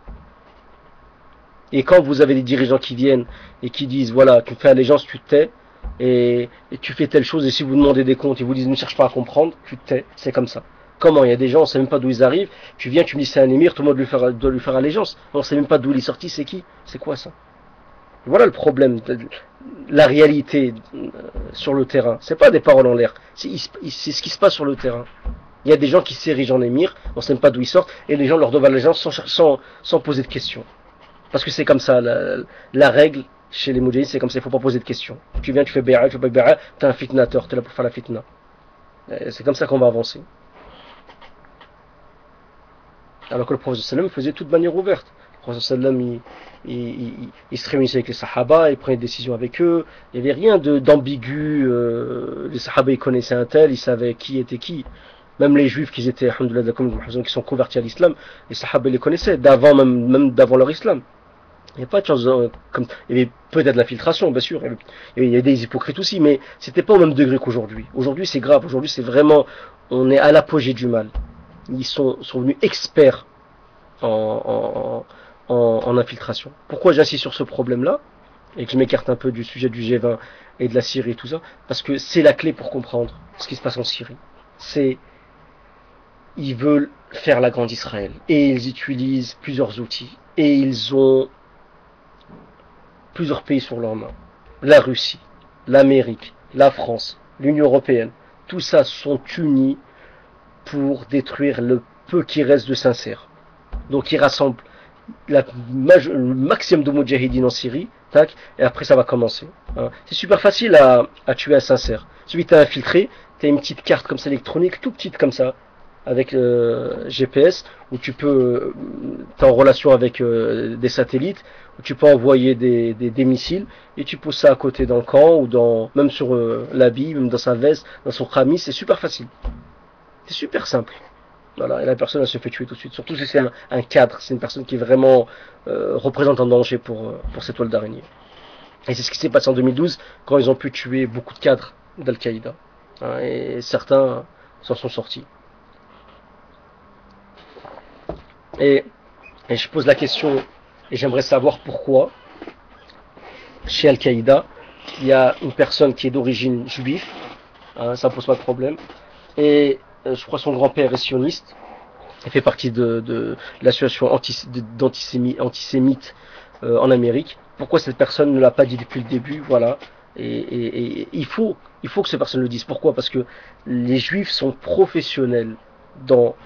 Et quand vous avez des dirigeants qui viennent et qui disent voilà, tu fais allégeance, tu te tais, et tu fais telle chose, et si vous demandez des comptes, ils vous disent ne cherche pas à comprendre, tu te tais, c'est comme ça. Comment? Il y a des gens, on ne sait même pas d'où ils arrivent, tu viens, tu me dis c'est un émir, tout le monde doit lui faire allégeance, on ne sait même pas d'où il est sorti, c'est qui? C'est quoi ça? Voilà le problème, la réalité sur le terrain. C'est pas des paroles en l'air, c'est ce qui se passe sur le terrain. Il y a des gens qui s'érigent en émir, on ne sait même pas d'où ils sortent, et les gens leur doivent allégeance sans poser de questions. Parce que c'est comme ça, la règle chez les moudjahidines, c'est comme ça, il ne faut pas poser de questions. Tu viens, tu fais bé'a, tu fais pas bé'a, t'es un fitnateur, t'es là pour faire la fitna. C'est comme ça qu'on va avancer. Alors que le prophète sallam faisait tout de manière ouverte. Le prophète sallam, il se réunissait avec les sahaba, il prenait des décisions avec eux, il n'y avait rien d'ambigu, les sahaba ils connaissaient un tel, ils savaient qui était qui. Même les juifs qui étaient, alhamdoulilah, qui sont convertis à l'islam, les sahaba les connaissaient, même d'avant leur islam. Il n'y a pas de choses comme, il y avait peut-être l'infiltration, bien sûr, il y a des hypocrites aussi, mais c'était pas au même degré qu'aujourd'hui. Aujourd'hui c'est grave, aujourd'hui c'est vraiment, on est à l'apogée du mal. Ils sont venus experts en infiltration. Pourquoi j'insiste sur ce problème-là, et que je m'écarte un peu du sujet du G20 et de la Syrie et tout ça, parce que c'est la clé pour comprendre ce qui se passe en Syrie. Ils veulent faire la grande Israël, et ils utilisent plusieurs outils, et ils ont plusieurs pays sur leurs mains. La Russie, l'Amérique, la France, l'Union Européenne, tout ça sont unis pour détruire le peu qui reste de sincère. Donc ils rassemblent le maximum de moudjahidines en Syrie, tac, et après ça va commencer. Hein. C'est super facile à tuer un sincère. Celui qui t'a infiltré, t'as une petite carte comme ça électronique, tout petite comme ça, avec GPS, où tu peux, t'es en relation avec des satellites, où tu peux envoyer des missiles, et tu poses ça à côté dans le camp, ou même sur l'habit, même dans sa veste, dans son khamis, c'est super facile. C'est super simple. Voilà, et la personne elle se fait tuer tout de suite. Surtout si c'est un cadre, c'est une personne qui vraiment représente un danger pour cette toile d'araignée. Et c'est ce qui s'est passé en 2012 quand ils ont pu tuer beaucoup de cadres d'Al-Qaïda. Hein, et certains s'en sont sortis. Et je pose la question, et j'aimerais savoir pourquoi, chez Al-Qaïda, il y a une personne qui est d'origine juive, hein, ça ne pose pas de problème, et je crois son grand-père est sioniste, il fait partie de l'association antisémite en Amérique. Pourquoi cette personne ne l'a pas dit depuis le début? Voilà. Et il faut que ces personnes le disent. Pourquoi? Parce que les juifs sont professionnels dans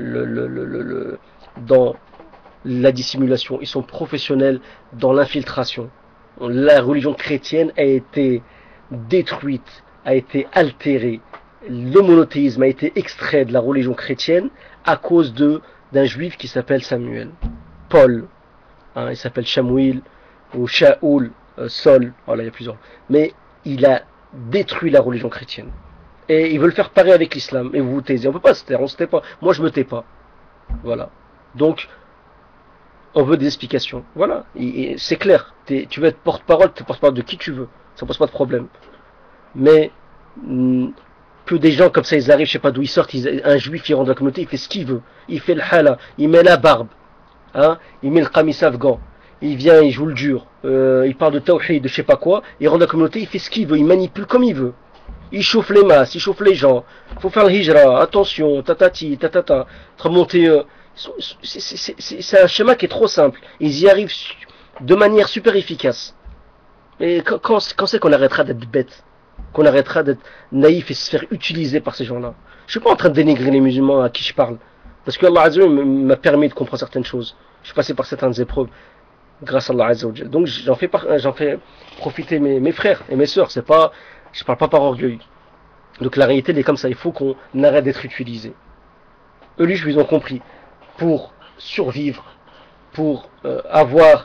dans la dissimulation. Ils sont professionnels dans l'infiltration. La religion chrétienne a été détruite, a été altérée. Le monothéisme a été extrait de la religion chrétienne à cause d'un juif qui s'appelle Samuel, Paul, hein, il s'appelle Shamuel ou Shaoul, Saul, voilà, il y a plusieurs, mais il a détruit la religion chrétienne et ils veulent faire pareil avec l'islam. Et vous vous taisez, on peut pas se taire, on se tait pas, moi je me tais pas, voilà. Donc on veut des explications, voilà, et c'est clair, tu veux être porte-parole, tu es porte-parole de qui tu veux, ça pose pas de problème, mais que des gens comme ça ils arrivent, je sais pas d'où ils sortent, un juif il rentre dans la communauté, il fait ce qu'il veut, il fait le hala, il met la barbe, hein, il met le qamis afghan, il vient, il joue le dur, il parle de tawhid, de je sais pas quoi, il rentre dans la communauté, il fait ce qu'il veut, il manipule comme il veut, il chauffe les masses, il chauffe les gens, faut faire le hijra, attention, tatati, tatata, remonter, c'est un schéma qui est trop simple, ils y arrivent de manière super efficace. Et quand c'est qu'on arrêtera d'être bête, qu'on arrêtera d'être naïf et se faire utiliser par ces gens-là? Je suis pas en train de dénigrer les musulmans à qui je parle. Parce que Allah Azza wa Jalla m'a permis de comprendre certaines choses. Je suis passé par certaines épreuves grâce à Allah Azza wa Jalla. Donc j'en fais profiter mes frères et mes sœurs. C'est pas, je parle pas par orgueil. Donc la réalité elle est comme ça. Il faut qu'on arrête d'être utilisé. Eux, lui, ils ont compris. Pour survivre, pour avoir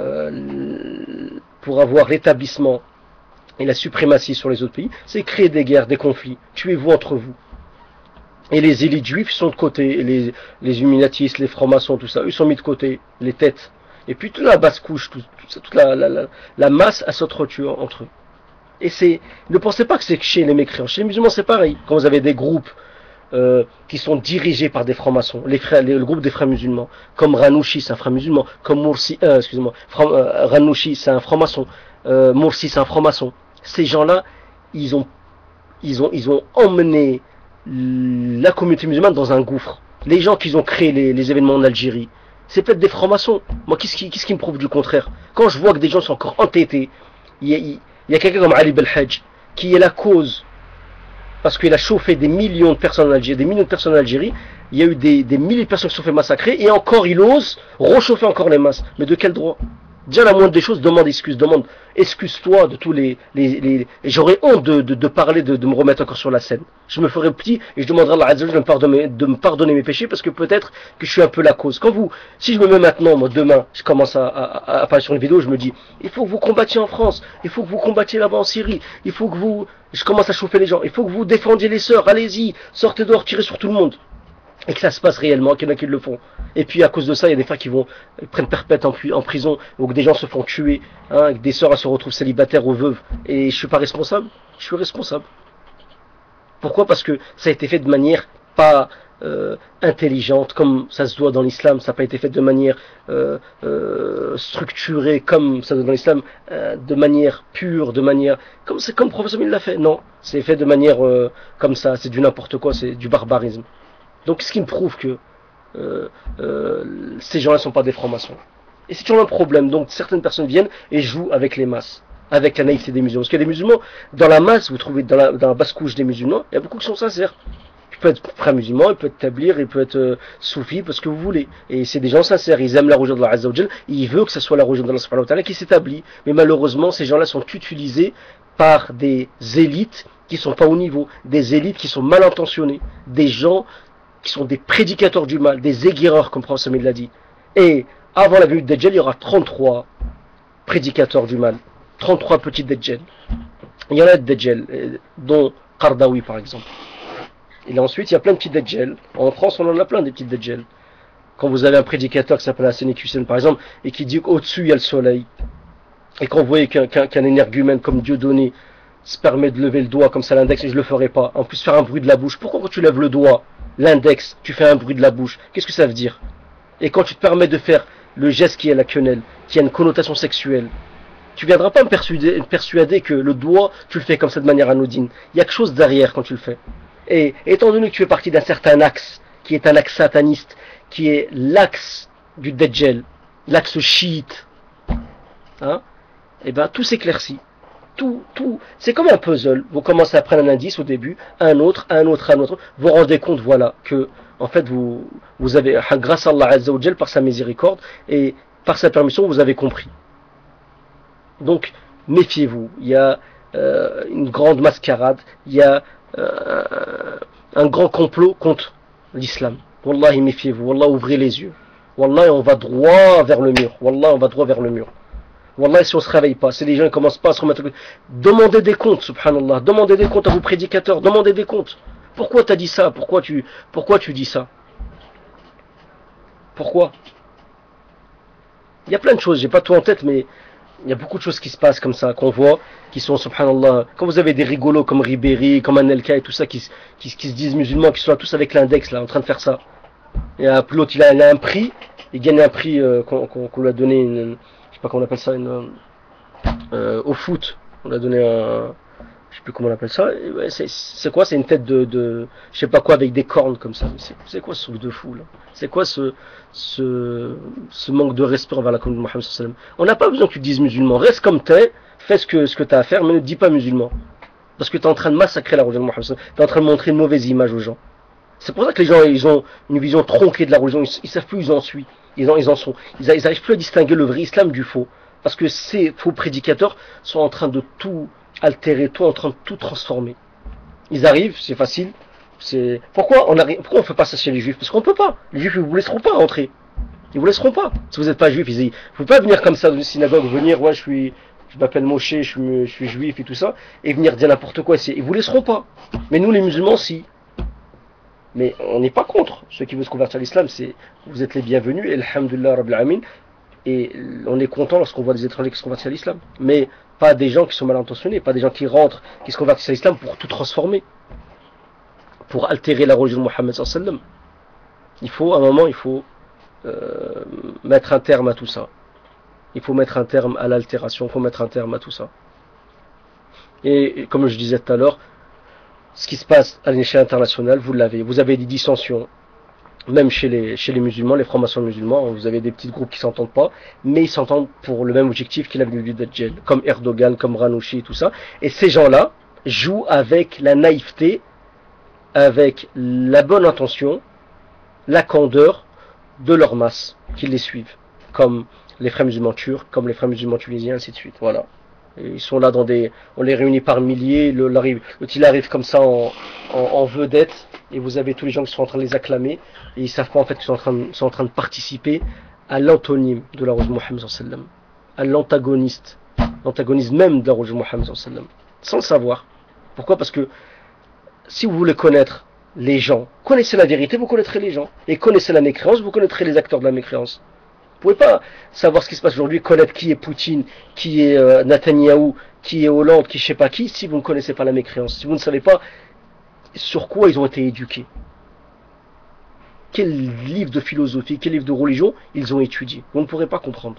l'établissement et la suprématie sur les autres pays, c'est créer des guerres, des conflits. Tuez-vous entre vous. Et les élites juives sont de côté, les illuminatistes, les francs-maçons, tout ça, eux sont mis de côté, les têtes. Et puis toute la basse couche, toute la masse, elle s'entretue entre eux. Et ne pensez pas que c'est chez les mécréants. Chez les musulmans, c'est pareil. Quand vous avez des groupes qui sont dirigés par des francs-maçons, le groupe des frères musulmans, comme Ranouchi, c'est un frère musulman, comme Ranouchi, c'est un franc-maçon, Morsi, c'est un franc-maçon. Ces gens-là, ils ont emmené la communauté musulmane dans un gouffre. Les gens qui ont créé les événements en Algérie, c'est peut-être des francs-maçons. Moi, qu'est-ce qui me prouve du contraire? Quand je vois que des gens sont encore entêtés, il y a quelqu'un comme Ali Belhadj qui est la cause, parce qu'il a chauffé des millions de personnes en Algérie, il y a eu des milliers de personnes qui se sont fait massacrer, et encore il ose rechauffer encore les masses. Mais de quel droit? Déjà la moindre des choses, excuse-toi de tous j'aurais honte de parler, de me remettre encore sur la scène. Je me ferai petit et je demanderai à Allah Azza wa Jalla de me pardonner mes péchés, parce que peut-être que je suis un peu la cause. Si je me mets maintenant, moi demain, je commence à parler sur une vidéo, je me dis, il faut que vous combattiez en France, il faut que vous combattiez là-bas en Syrie, je commence à chauffer les gens, il faut que vous défendiez les sœurs, allez-y, sortez dehors, tirez sur tout le monde. Et que ça se passe réellement, qu'il y en a qui le font. Et puis à cause de ça, il y a des frères qui prennent perpète en prison, ou que des gens se font tuer, que des sœurs se retrouvent célibataires ou veuves. Et je suis pas responsable. Je suis responsable. Pourquoi? Parce que ça a été fait de manière pas intelligente, comme ça se doit dans l'islam. Ça n'a pas été fait de manière structurée, comme ça se doit dans l'islam, de manière pure, comme le professeur il l'a fait. Non, c'est fait de manière comme ça. C'est du n'importe quoi, c'est du barbarisme. Donc ce qui me prouve que ces gens-là ne sont pas des francs-maçons. Et c'est toujours un problème. Donc certaines personnes viennent et jouent avec les masses, avec la naïveté des musulmans. Parce qu'il y a des musulmans, dans la masse, vous trouvez dans la basse couche des musulmans, il y a beaucoup qui sont sincères. Il peut être frère musulman, il peut être tablir, il peut être soufi, parce que vous voulez. Et c'est des gens sincères, ils aiment la religion de Allah Azza wa Jal, il veut que ce soit la religion de Allah Subhanahu wa Ta'ala qui s'établit. Mais malheureusement, ces gens-là sont utilisés par des élites qui ne sont pas au niveau, des élites qui sont mal intentionnées, des gens qui sont des prédicateurs du mal, des aiguereurs, comme Prophète l'a dit. Et avant la venue de Dajjal, il y aura 33 prédicateurs du mal, 33 petits Dajjal. Il y en a de Dajjal, dont Qardawi par exemple. Et là ensuite, il y a plein de petits Dajjal. En France, on en a plein des petits Dajjal. Quand vous avez un prédicateur qui s'appelle Hassan Hussein par exemple, et qui dit qu'au-dessus il y a le soleil, et quand vous voyez qu'un énergumène comme Dieudonné se permet de lever le doigt comme ça l'index, et je le ferai pas, en plus faire un bruit de la bouche, pourquoi quand tu lèves le doigt, l'index, tu fais un bruit de la bouche? Qu'est-ce que ça veut dire? Et quand tu te permets de faire le geste qui est la quenelle, qui a une connotation sexuelle, tu viendras pas me persuader que le doigt, tu le fais comme ça de manière anodine. Il y a quelque chose derrière quand tu le fais. Et étant donné que tu fais partie d'un certain axe, qui est un axe sataniste, qui est l'axe du Dajjal, l'axe chiite, et ben tout s'éclaircit. Tout, c'est comme un puzzle. Vous commencez à prendre un indice au début, un autre. Vous vous rendez compte, voilà, que en fait vous avez, grâce à Allah Azza wa Jal, par sa miséricorde et par sa permission, vous avez compris. Donc méfiez-vous. Il y a une grande mascarade, il y a un grand complot contre l'islam. Wallahi, méfiez-vous. Wallah, ouvrez les yeux. Wallah, on va droit vers le mur. Wallah, on va droit vers le mur. Wallah, si on se réveille pas, si les gens ne commencent pas à se remettre, demandez des comptes, subhanallah, demandez des comptes à vos prédicateurs, demandez des comptes. Pourquoi t'as dit ça? Pourquoi tu dis ça? Pourquoi? Il y a plein de choses, j'ai pas tout en tête, mais il y a beaucoup de choses qui se passent comme ça, qu'on voit, qui sont, subhanallah, quand vous avez des rigolos comme Ribéry, comme Anelka et tout ça, qui se disent musulmans, qui sont là tous avec l'index, là, en train de faire ça. Et l'autre, il a un prix, il gagne un prix qu'on lui a donné, je sais pas comment on appelle ça, au foot, on lui a donné je sais plus comment on appelle ça, ouais, c'est quoi? C'est une tête de je sais pas quoi avec des cornes comme ça. C'est quoi ce truc de fou là? C'est quoi ce manque de respect envers la communauté de Mohammed sallallahu alayhi wa sallam? On n'a pas besoin que tu dises musulman, reste comme t'es, fais ce que t'as à faire, mais ne dis pas musulman. Parce que t'es en train de massacrer la religion de Mohammed sallallahu alayhi wa sallam, t'es en train de montrer une mauvaise image aux gens. C'est pour ça que les gens ils ont une vision tronquée de la religion, ils savent plus où ils en sont. Ils arrivent plus à distinguer le vrai islam du faux. Parce que ces faux prédicateurs sont en train de tout altérer, tout en train de tout transformer. Ils arrivent, c'est facile. Pourquoi on fait pas ça chez les juifs? Parce qu'on peut pas. Les juifs ils vous laisseront pas rentrer. Ils vous laisseront pas. Si vous n'êtes pas juif, vous pouvez pas venir comme ça dans une synagogue, venir, ouais, je m'appelle Moshe, je suis juif et tout ça, et venir dire n'importe quoi. Ils vous laisseront pas. Mais nous, les musulmans, si. Mais on n'est pas contre. Ceux qui veulent se convertir à l'islam, vous êtes les bienvenus, et alhamdulillah rabbil alamin. Et on est content lorsqu'on voit des étrangers qui se convertissent à l'islam. Mais pas des gens qui sont mal intentionnés, pas des gens qui rentrent, qui se convertissent à l'islam pour tout transformer, pour altérer la religion de Mohammed sallallahu alayhi wa sallam. À un moment, il faut mettre un terme à tout ça. Il faut mettre un terme à l'altération, il faut mettre un terme à tout ça. Et comme je disais tout à l'heure, ce qui se passe à l'échelle internationale, vous l'avez. Vous avez des dissensions, même chez les musulmans, les francs-maçons musulmans, vous avez des petits groupes qui s'entendent pas, mais ils s'entendent pour le même objectif qu'est la venue du Dajjal, comme Erdogan, comme Ranouchi et tout ça. Et ces gens-là jouent avec la naïveté, avec la bonne intention, la candeur de leur masse qui les suivent, comme les frères musulmans turcs, comme les frères musulmans tunisiens, ainsi de suite. Voilà. Et ils sont là on les réunit par milliers, il arrive comme ça en vedette, et vous avez tous les gens qui sont en train de les acclamer, et ils savent pas en fait qu'ils sont en train de participer à l'antonyme de la religion de Mohammed sallallahu alayhi wa sallam, à l'antagoniste même de la religion de Mohammed sallallahu alayhi wa sallam, sans le savoir. Pourquoi? Parce que si vous voulez connaître les gens, connaissez la vérité, vous connaîtrez les gens. Et connaissez la mécréance, vous connaîtrez les acteurs de la mécréance. Vous ne pouvez pas savoir ce qui se passe aujourd'hui, connaître qui est Poutine, qui est Netanyahou, qui est Hollande, qui je sais pas qui, si vous ne connaissez pas la mécréance, si vous ne savez pas sur quoi ils ont été éduqués. Quel livre de philosophie, quel livre de religion ils ont étudié. Vous ne pourrez pas comprendre.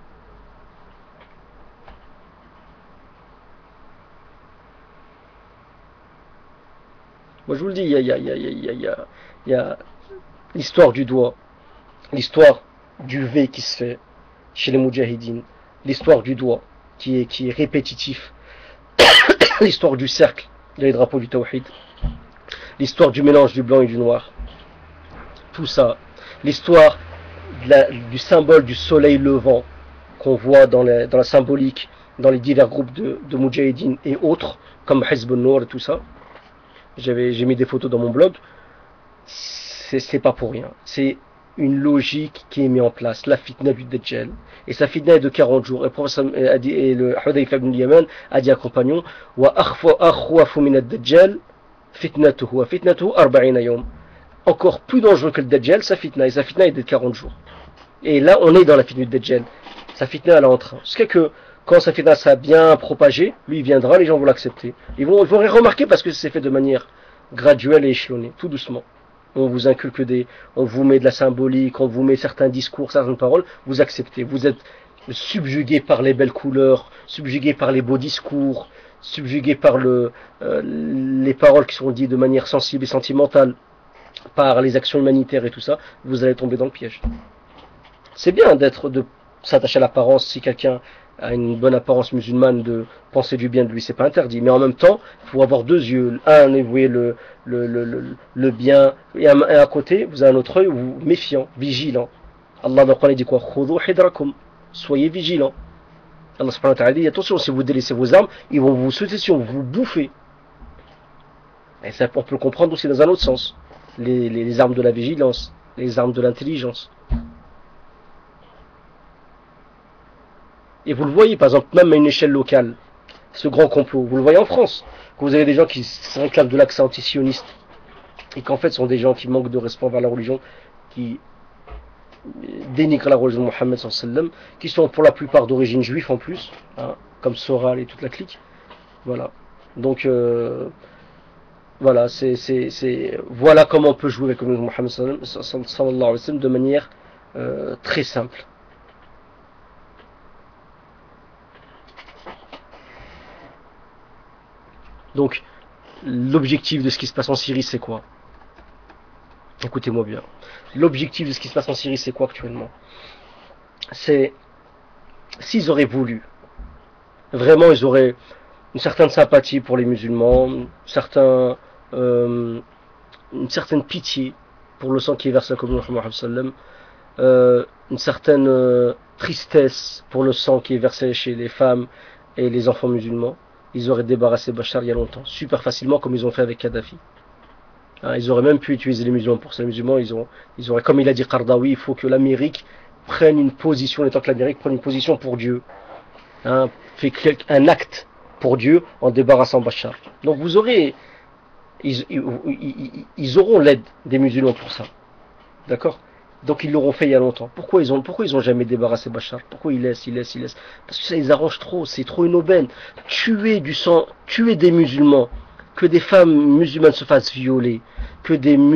Moi je vous le dis, il y a l'histoire du doigt, l'histoire du V qui se fait chez les Moudjahidines, l'histoire du doigt qui est répétitif, l'histoire du cercle dans les drapeaux du Tawhid, l'histoire du mélange du blanc et du noir, tout ça, l'histoire du symbole du soleil levant qu'on voit dans la symbolique, dans les divers groupes de Moudjahidines et autres, comme Hizb al-Nour et tout ça. J'ai mis des photos dans mon blog. C'est pas pour rien. C'est une logique qui est mise en place. La fitna du Dajjal. Et sa fitna est de 40 jours. Et le Hudayfa ibn al-Yaman a dit à un compagnon, wa akhwafu min ad-Dajjal fitnatuhu wa fitnatuhu 40 yawm. Encore plus dangereux que le Dajjal, sa fitna. Et sa fitna est de 40 jours. Et là, on est dans la fitna du Dajjal. Sa fitna, elle est en train. Ce que quand sa fitna ça a bien propagé, lui il viendra, les gens vont l'accepter. Ils vont remarquer parce que c'est fait de manière graduelle et échelonnée, tout doucement. On vous inculque on vous met de la symbolique, on vous met certains discours, certaines paroles, vous acceptez. Vous êtes subjugué par les belles couleurs, subjugué par les beaux discours, subjugué par les paroles qui sont dites de manière sensible et sentimentale, par les actions humanitaires et tout ça, vous allez tomber dans le piège. C'est bien de s'attacher à l'apparence si quelqu'un a une bonne apparence musulmane, de penser du bien de lui, c'est pas interdit. Mais en même temps, il faut avoir deux yeux. Un, vous voyez le bien, et à côté, vous avez un autre œil méfiant, vigilant. Allah dans le Coran dit quoi? Khudhu hidrakum. Soyez vigilants. Allah subhanahu wa ta'ala dit attention, si vous délaissez vos armes, ils vont vous sauter si on vous bouffer. Et ça, on peut le comprendre aussi dans un autre sens. Les armes de la vigilance, les armes de l'intelligence. Et vous le voyez, par exemple, même à une échelle locale, ce grand complot, vous le voyez en France, que vous avez des gens qui se réclament de l'accent antisioniste, et qu'en fait sont des gens qui manquent de respect envers la religion, qui dénigrent la religion de Mohammed sallallahu alayhi wa sallam, qui sont pour la plupart d'origine juive en plus, hein, comme Soral et toute la clique. Voilà. Donc, voilà, voilà comment on peut jouer avec le Mohammed sallallahu alayhi wa sallam de manière très simple. Donc, l'objectif de ce qui se passe en Syrie, c'est quoi? Écoutez-moi bien. L'objectif de ce qui se passe en Syrie, c'est quoi actuellement? C'est, s'ils auraient voulu, vraiment, ils auraient une certaine sympathie pour les musulmans, certains une certaine pitié pour le sang qui est versé à la communauté Muhammad sallam, une certaine tristesse pour le sang qui est versé chez les femmes et les enfants musulmans, ils auraient débarrassé Bachar il y a longtemps, super facilement comme ils ont fait avec Kadhafi. Hein, ils auraient même pu utiliser les musulmans pour ça. Les musulmans, ils auraient, comme il a dit Qardawi, il faut que l'Amérique prenne une position, en tant que l'Amérique prenne une position pour Dieu, hein, fait un acte pour Dieu en débarrassant Bachar. Donc vous aurez, ils auront l'aide des musulmans pour ça, d'accord? Donc ils l'auront fait il y a longtemps. Pourquoi ils ont jamais débarrassé Bachar? Pourquoi ils laissent? Parce que ça les arrange trop, c'est trop une aubaine. Tuer du sang, tuer des musulmans, que des femmes musulmanes se fassent violer, que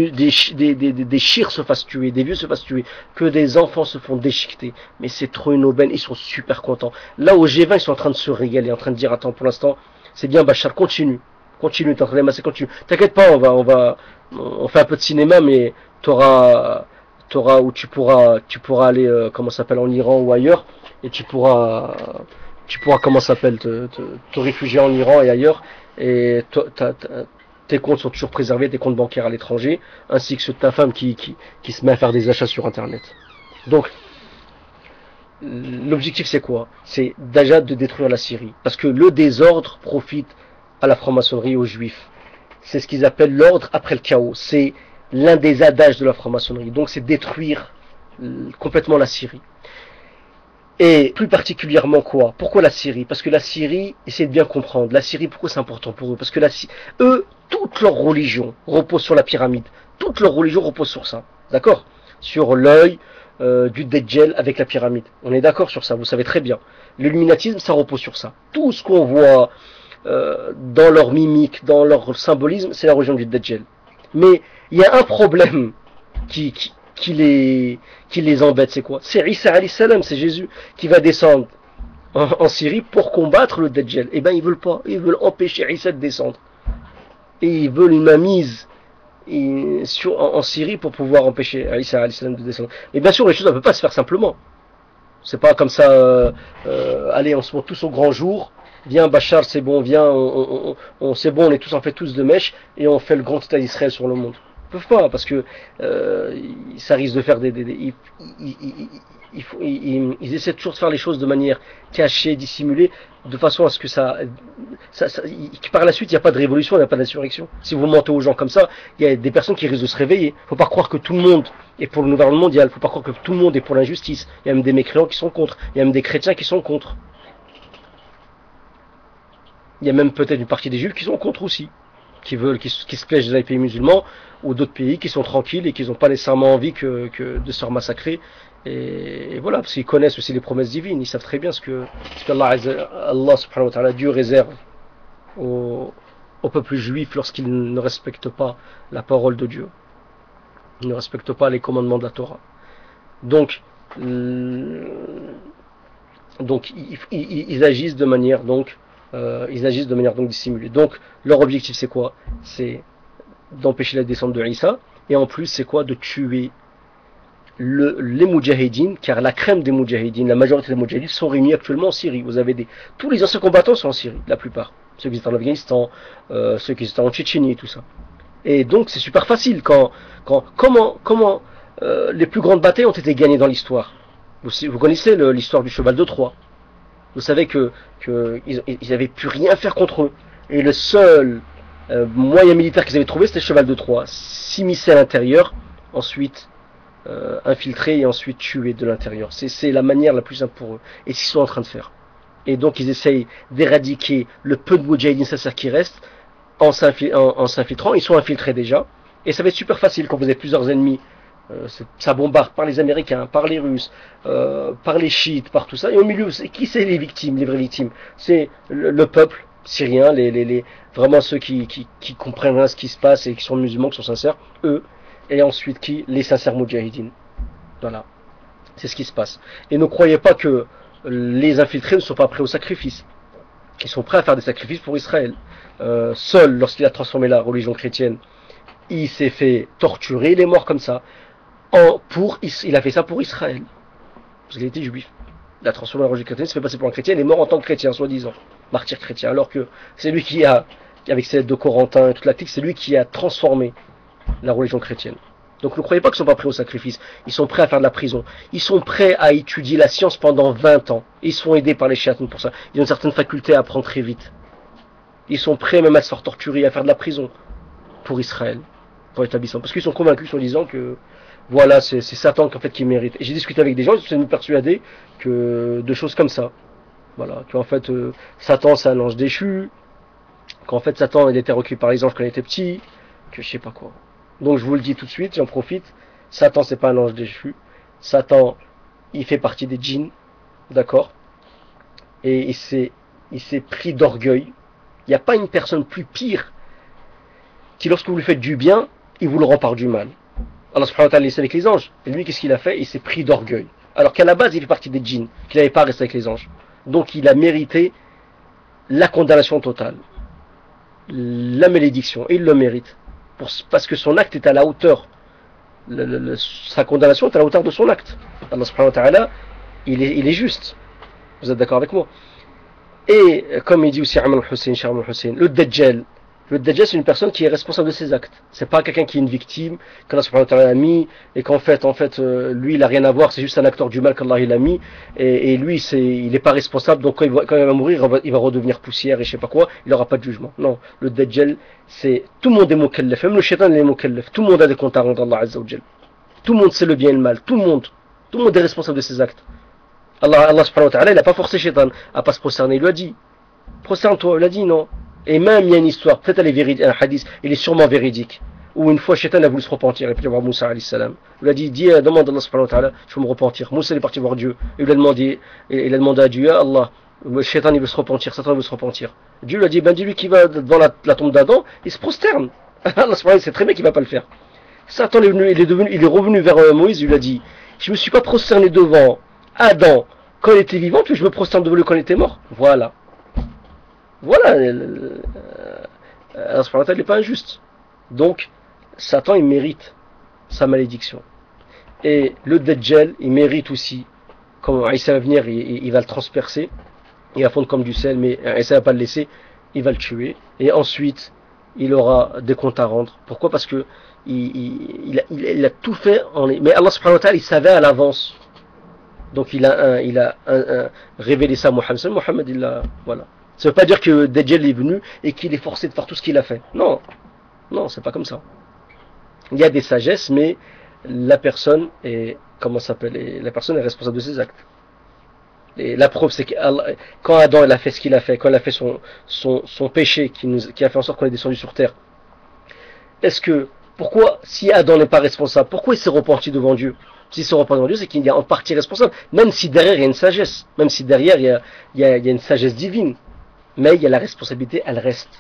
des chirs se fassent tuer, des vieux se fassent tuer, que des enfants se font déchiqueter. Mais c'est trop une aubaine, ils sont super contents. Là au G20, ils sont en train de se régaler, en train de dire attends, pour l'instant, c'est bien Bachar, continue, t'es en train de continue. T'inquiète pas, on fait un peu de cinéma, mais t'auras où tu pourras aller comment ça s'appelle en Iran ou ailleurs, et tu pourras comment ça s'appelle te réfugier en Iran et ailleurs, et tes comptes sont toujours préservés, tes comptes bancaires à l'étranger, ainsi que ceux de ta femme qui se met à faire des achats sur internet. Donc l'objectif c'est quoi? C'est déjà de détruire la Syrie, parce que le désordre profite à la franc-maçonnerie et aux juifs. C'est ce qu'ils appellent l'ordre après le chaos. C'est l'un des adages de la franc-maçonnerie. Donc c'est détruire complètement la Syrie. Et plus particulièrement quoi? Pourquoi la Syrie? Parce que la Syrie, essayez de bien comprendre, la Syrie, pourquoi c'est important pour eux? Parce que eux, toute leur religion repose sur la pyramide. Toute leur religion repose sur ça. D'accord? Sur l'œil du Dajjal avec la pyramide. On est d'accord sur ça, vous savez très bien. L'illuminatisme, ça repose sur ça. Tout ce qu'on voit dans leur mimique, dans leur symbolisme, c'est la religion du Dajjal. Mais il y a un problème qui les embête, c'est quoi? C'est Isa alayhi salam, c'est Jésus qui va descendre en Syrie pour combattre le Dajjal. Eh ben ils veulent pas, ils veulent empêcher Isa de descendre. Et ils veulent une mainmise en Syrie pour pouvoir empêcher Isa alayhi salam de descendre. Et bien sûr, les choses ne peuvent pas se faire simplement. C'est pas comme ça, allez, on se monte tous au grand jour, viens Bachar, c'est bon, viens, c'est bon, on est tous en fait tous de mèche, et on fait le grand état d'Israël sur le monde. Ils peuvent pas, parce que ça risque de faire ils essaient toujours de faire les choses de manière cachée, dissimulée, de façon à ce que par la suite il n'y a pas de révolution, il n'y a pas d'insurrection. Si vous mentez aux gens comme ça, il y a des personnes qui risquent de se réveiller. Faut pas croire que tout le monde est pour le nouvel ordre mondial, faut pas croire que tout le monde est pour l'injustice. Il y a même des mécréants qui sont contre, il y a même des chrétiens qui sont contre. Il y a même peut-être une partie des juifs qui sont contre aussi, qui se plaignent dans les pays musulmans ou d'autres pays qui sont tranquilles et qui n'ont pas nécessairement envie que de se faire massacrer. Et voilà, parce qu'ils connaissent aussi les promesses divines, ils savent très bien ce qu'Allah subhanahu wa ta'ala, Dieu réserve au peuple juif lorsqu'il ne respecte pas la parole de Dieu, il ne respecte pas les commandements de la Torah. Donc ils agissent de manière dissimulée. Donc leur objectif c'est quoi? C'est d'empêcher la descente de Isa, et en plus c'est quoi? De tuer les Moudjahidines, car la crème des Moudjahidines, la majorité des Moudjahidines sont réunis actuellement en Syrie. Vous avez tous les anciens combattants sont en Syrie, la plupart. Ceux qui étaient en Afghanistan, ceux qui étaient en Tchétchénie, tout ça. Et donc c'est super facile comment les plus grandes batailles ont été gagnées dans l'histoire. Vous connaissez l'histoire du cheval de Troie. Vous savez ils n'avaient pu rien faire contre eux. Et le seul moyen militaire qu'ils avaient trouvé, c'était le cheval de Troie. S'immiscer à l'intérieur, ensuite infiltrer et ensuite tuer de l'intérieur. C'est la manière la plus simple pour eux. Et c'est ce qu'ils sont en train de faire. Et donc ils essayent d'éradiquer le peu de Moudjahidines sincères qui restent en s'infiltrant. Ils sont infiltrés déjà. Et ça va être super facile quand vous avez plusieurs ennemis. Ça bombarde par les Américains, par les Russes, par les chiites, par tout ça. Et au milieu, qui c'est les victimes, les vraies victimes? C'est le peuple syrien, vraiment ceux qui comprennent rien ce qui se passe et qui sont musulmans, qui sont sincères, eux. Et ensuite les sincères Moudjahidines. Voilà. C'est ce qui se passe. Et ne croyez pas que les infiltrés ne sont pas prêts au sacrifice. Ils sont prêts à faire des sacrifices pour Israël. Seul, lorsqu'il a transformé la religion chrétienne, il s'est fait torturer, il est mort comme ça. Il a fait ça pour Israël. Parce qu'il était juif. Il a transformé la religion chrétienne, il s'est fait passer pour un chrétien, il est mort en tant que chrétien, soi-disant. Martyr chrétien. Alors que c'est lui qui a, avec ses lettres de Corentin et toute la clique, c'est lui qui a transformé la religion chrétienne. Donc ne croyez pas qu'ils ne sont pas prêts au sacrifice. Ils sont prêts à faire de la prison. Ils sont prêts à étudier la science pendant 20 ans. Ils sont aidés par les chiites pour ça. Ils ont une certaine faculté à apprendre très vite. Ils sont prêts même à se faire torturer, à faire de la prison pour Israël, pour l'établissement. Parce qu'ils sont convaincus en disant que voilà, c'est Satan en fait, qui mérite. Et j'ai discuté avec des gens, ils sont persuadés que de choses comme ça. Voilà, qu'en fait Satan c'est un ange déchu, qu'en fait Satan il était recueilli par les anges quand il était petit, que je sais pas quoi. Donc je vous le dis tout de suite, j'en profite, Satan c'est pas un ange déchu, Satan il fait partie des djinns, d'accord, et il s'est pris d'orgueil. Il n'y a pas une personne plus pire qui lorsque vous lui faites du bien, il vous le rend par du mal. Allah subhanahu wa ta'ala est avec les anges, et lui qu'est-ce qu'il a fait? Il s'est pris d'orgueil. Alors qu'à la base il fait partie des djinns, qu'il n'avait pas resté avec les anges. Donc il a mérité la condamnation totale, la malédiction, et il le mérite. Parce que son acte est à la hauteur, sa condamnation est à la hauteur de son acte. Allah subhanahu wa ta'ala, il est juste. Vous êtes d'accord avec moi? Et comme il dit aussi Amr al-Hussein, le Dajjal c'est une personne qui est responsable de ses actes. C'est pas quelqu'un qui est une victime qu'Allah subhanahu wa ta'ala a mis et qu'en fait lui il a rien à voir, c'est juste un acteur du mal qu'Allah il a mis et lui il est pas responsable, donc quand il va mourir il va redevenir poussière et je sais pas quoi, il aura pas de jugement. Non, le Dajjal c'est tout le monde est mukallaf, même le shaitan est mukallaf, tout le monde a des comptes à rendre à Allah Azza wa Jal. Tout le monde sait le bien et le mal, tout le monde est responsable de ses actes. Allah subhanahu wa ta'ala il a pas forcé shaitan à pas se prosterner, il lui a dit prosterne-toi, il a dit non. Et même il y a une histoire, peut-être elle est véridique, un hadith, il est sûrement véridique, où une fois Shaitan a voulu se repentir, et puis voir Moussa alayhi salam. Il a dit, demande à Allah subhanahu wa ta'ala, je veux me repentir. Moussa est parti voir Dieu, et il a demandé à Dieu, ya Allah, Shaitan il veut se repentir, Satan veut se repentir. Dieu lui a dit, ben dis-lui qu'il va devant la tombe d'Adam, il se prosterne. Allah subhanahu wa ta'ala sait très bien qu'il va pas le faire. Satan il est revenu vers Moïse, il lui a dit, je me suis pas prosterné devant Adam quand il était vivant, puis je me prosterne devant lui quand il était mort. Voilà. Voilà, Allah subhanahu wa ta'ala n'est pas injuste. Donc, Satan, il mérite sa malédiction. Et le Dajjal, il mérite aussi, comme Isa va venir, il va le transpercer, il va fondre comme du sel, mais Isa va pas le laisser, il va le tuer. Et ensuite, il aura des comptes à rendre. Pourquoi? Parce que il a tout fait, mais Allah subhanahu wa ta'ala, il savait à l'avance. Donc il a révélé ça à Mohammed. Mohammed, il l'a, voilà. Ça ne veut pas dire que Dajjal est venu et qu'il est forcé de faire tout ce qu'il a fait. Non, non, c'est pas comme ça. Il y a des sagesses, mais la personne est, la personne est responsable de ses actes. Et la preuve, c'est que quand Adam il a fait ce qu'il a fait, quand il a fait son péché qui a fait en sorte qu'on est descendu sur terre, pourquoi, si Adam n'est pas responsable, pourquoi il s'est repenti devant Dieu? S'il se repent devant Dieu, c'est qu'il est en partie responsable, même si derrière il y a une sagesse, même si derrière il y a une sagesse divine. Mais il y a la responsabilité, elle reste.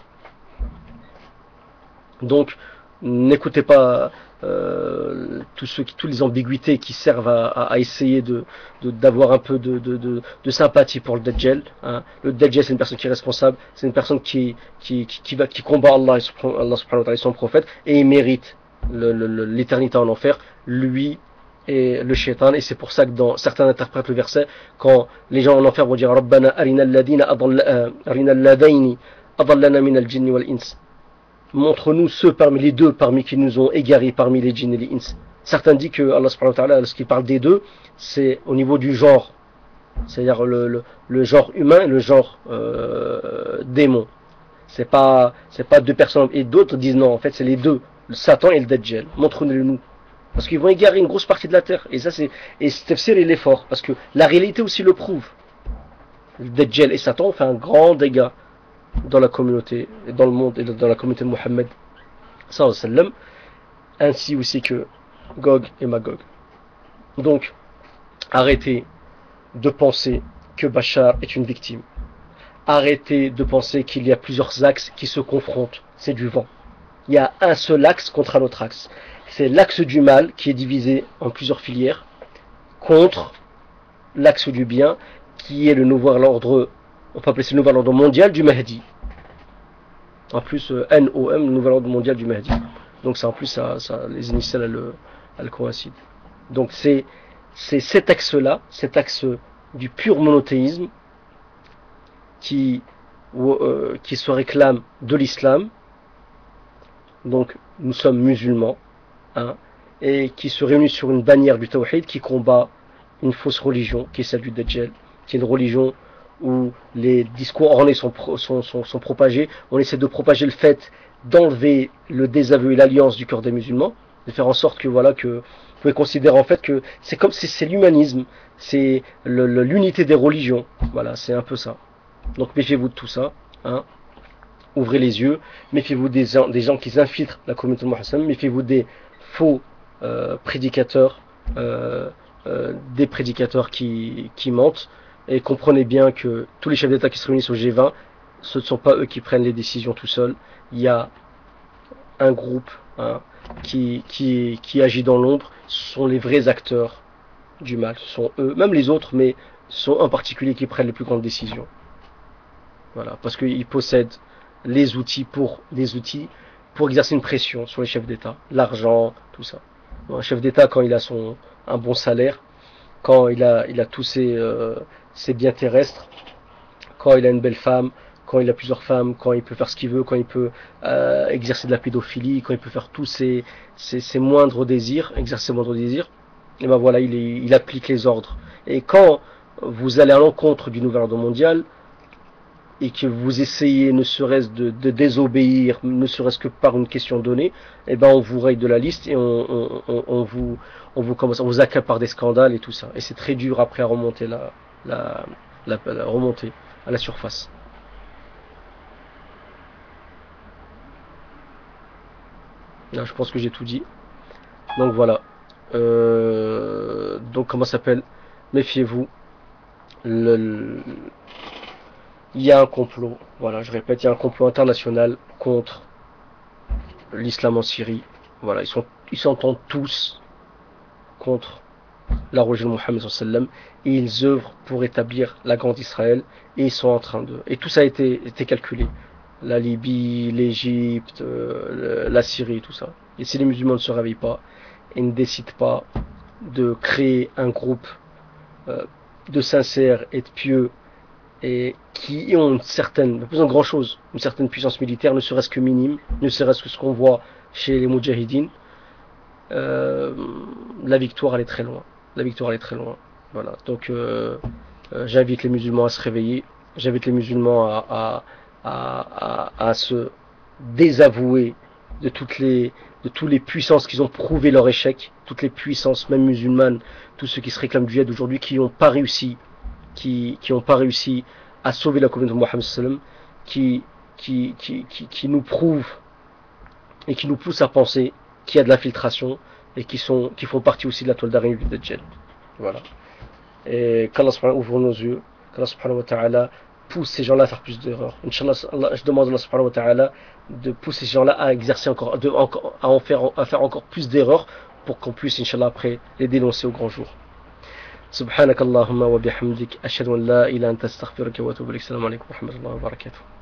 Donc, n'écoutez pas toutes les ambiguïtés qui servent à essayer d'avoir un peu de sympathie pour le Dajjal. Hein. Le Dajjal, c'est une personne qui est responsable, c'est une personne qui combat Allah subhanahu wa ta'ala et son prophète, et il mérite l'éternité en enfer, lui et le shaitan, et c'est pour ça que dans certains interprètent le verset, quand les gens en enfer vont dire Rabbana arina alladhayni adallana min al-jinni wal-ins, montre-nous ceux parmi les deux parmi qui nous ont égarés parmi les djinns et les ins. Certains disent que Allah subhanahu wa ta'ala, lorsqu'il parle des deux, c'est au niveau du genre, c'est-à-dire le genre humain et le genre démon. C'est pas deux personnes, et d'autres disent non, en fait c'est les deux, le Satan et le Dajjal, montre-nous. Parce qu'ils vont égarer une grosse partie de la terre. Et ça et ce tafsir il est fort. Parce que la réalité aussi le prouve. Le Dajjal et Satan ont fait un grand dégât dans la communauté, dans le monde et dans la communauté de Mohammed sallallahu alayhi wa sallam, ainsi aussi que Gog et Magog. Donc, arrêtez de penser que Bachar est une victime. Arrêtez de penser qu'il y a plusieurs axes qui se confrontent. C'est du vent. Il y a un seul axe contre un autre axe. C'est l'axe du mal qui est divisé en plusieurs filières contre l'axe du bien qui est le nouvel ordre, on peut appeler ça le nouvel ordre mondial du Mahdi. En plus, NOM, le nouvel ordre mondial du Mahdi. Donc ça, en plus, les initiales, elles coïncident. Donc c'est cet axe-là, cet axe du pur monothéisme qui se réclame de l'islam. Donc nous sommes musulmans, hein, et qui se réunissent sur une bannière du Tawhid qui combat une fausse religion qui est celle du Dajjal, qui est une religion où les discours ornés sont propagés. On essaie de propager le fait d'enlever le désaveu et l'alliance du cœur des musulmans, de faire en sorte que voilà que vous pouvez considérer en fait que c'est comme c'est l'humanisme, c'est l'unité des religions. Voilà, c'est un peu ça. Donc méfiez-vous de tout ça, hein. Ouvrez les yeux, méfiez-vous des gens qui infiltrent la communauté de Mohammed, méfiez-vous des faux prédicateurs, des prédicateurs qui mentent, et comprenez bien que tous les chefs d'État qui se réunissent au G20, ce ne sont pas eux qui prennent les décisions tout seuls. Il y a un groupe, hein, qui agit dans l'ombre. Ce sont les vrais acteurs du mal. Ce sont eux, même les autres, mais ce sont en particulier qui prennent les plus grandes décisions. Voilà, parce qu'ils possèdent les outils pour exercer une pression sur les chefs d'État, l'argent, tout ça. Bon, un chef d'État, quand il a un bon salaire, quand il a tous ses biens terrestres, quand il a une belle femme, quand il a plusieurs femmes, quand il peut faire ce qu'il veut, quand il peut exercer de la pédophilie, quand il peut faire tous ses moindres désirs, exercer ses moindres désirs, et ben voilà, il applique les ordres. Et quand vous allez à l'encontre du nouvel ordre mondial, et que vous essayez ne serait-ce de désobéir, ne serait-ce que par une question donnée, et ben on vous raye de la liste et on vous accapare des scandales et tout ça. Et c'est très dur après à remonter remonter à la surface. Là, je pense que j'ai tout dit. Donc voilà. Donc comment ça s'appelle? Méfiez-vous. Il y a un complot, voilà, je répète, il y a un complot international contre l'islam en Syrie. Voilà, ils s'entendent tous contre la religion de Mohammed sallallahu alayhi wa sallam, et ils œuvrent pour établir la grande Israël, et ils sont en train de... Et tout ça a été calculé. La Libye, l'Égypte, la Syrie, tout ça. Et si les musulmans ne se réveillent pas et ne décident pas de créer un groupe de sincères et de pieux, et qui ont une certaine, pas besoin de grand chose, une certaine puissance militaire, ne serait-ce que minime, ne serait-ce que ce qu'on voit chez les Moudjahidines, la victoire elle est très loin. La victoire elle est très loin. Voilà. Donc j'invite les musulmans à se réveiller, j'invite les musulmans à se désavouer de tous les puissances qui ont prouvé leur échec, toutes les puissances, même musulmanes, tous ceux qui se réclament du djihad aujourd'hui, qui n'ont pas réussi, qui n'ont pas réussi à sauver la communauté de Mohammed sallam, qui nous prouvent et qui nous poussent à penser qu'il y a de l'infiltration et qui font partie aussi de la toile d'araignée du Dajjal. Voilà. Et qu'Allah subhanahu wa ta'ala ouvre nos yeux, qu'Allah subhanahu wa ta'ala pousse ces gens-là à faire plus d'erreurs. Inch'Allah, je demande à Allah subhanahu wa ta'ala de pousser ces gens-là à exercer à faire encore plus d'erreurs pour qu'on puisse, Inch'Allah, après les dénoncer au grand jour. سبحانك اللهم وبحمدك أشهد أن لا إله إلا أنت أستغفرك وأتوب إليك السلام عليكم ورحمة الله وبركاته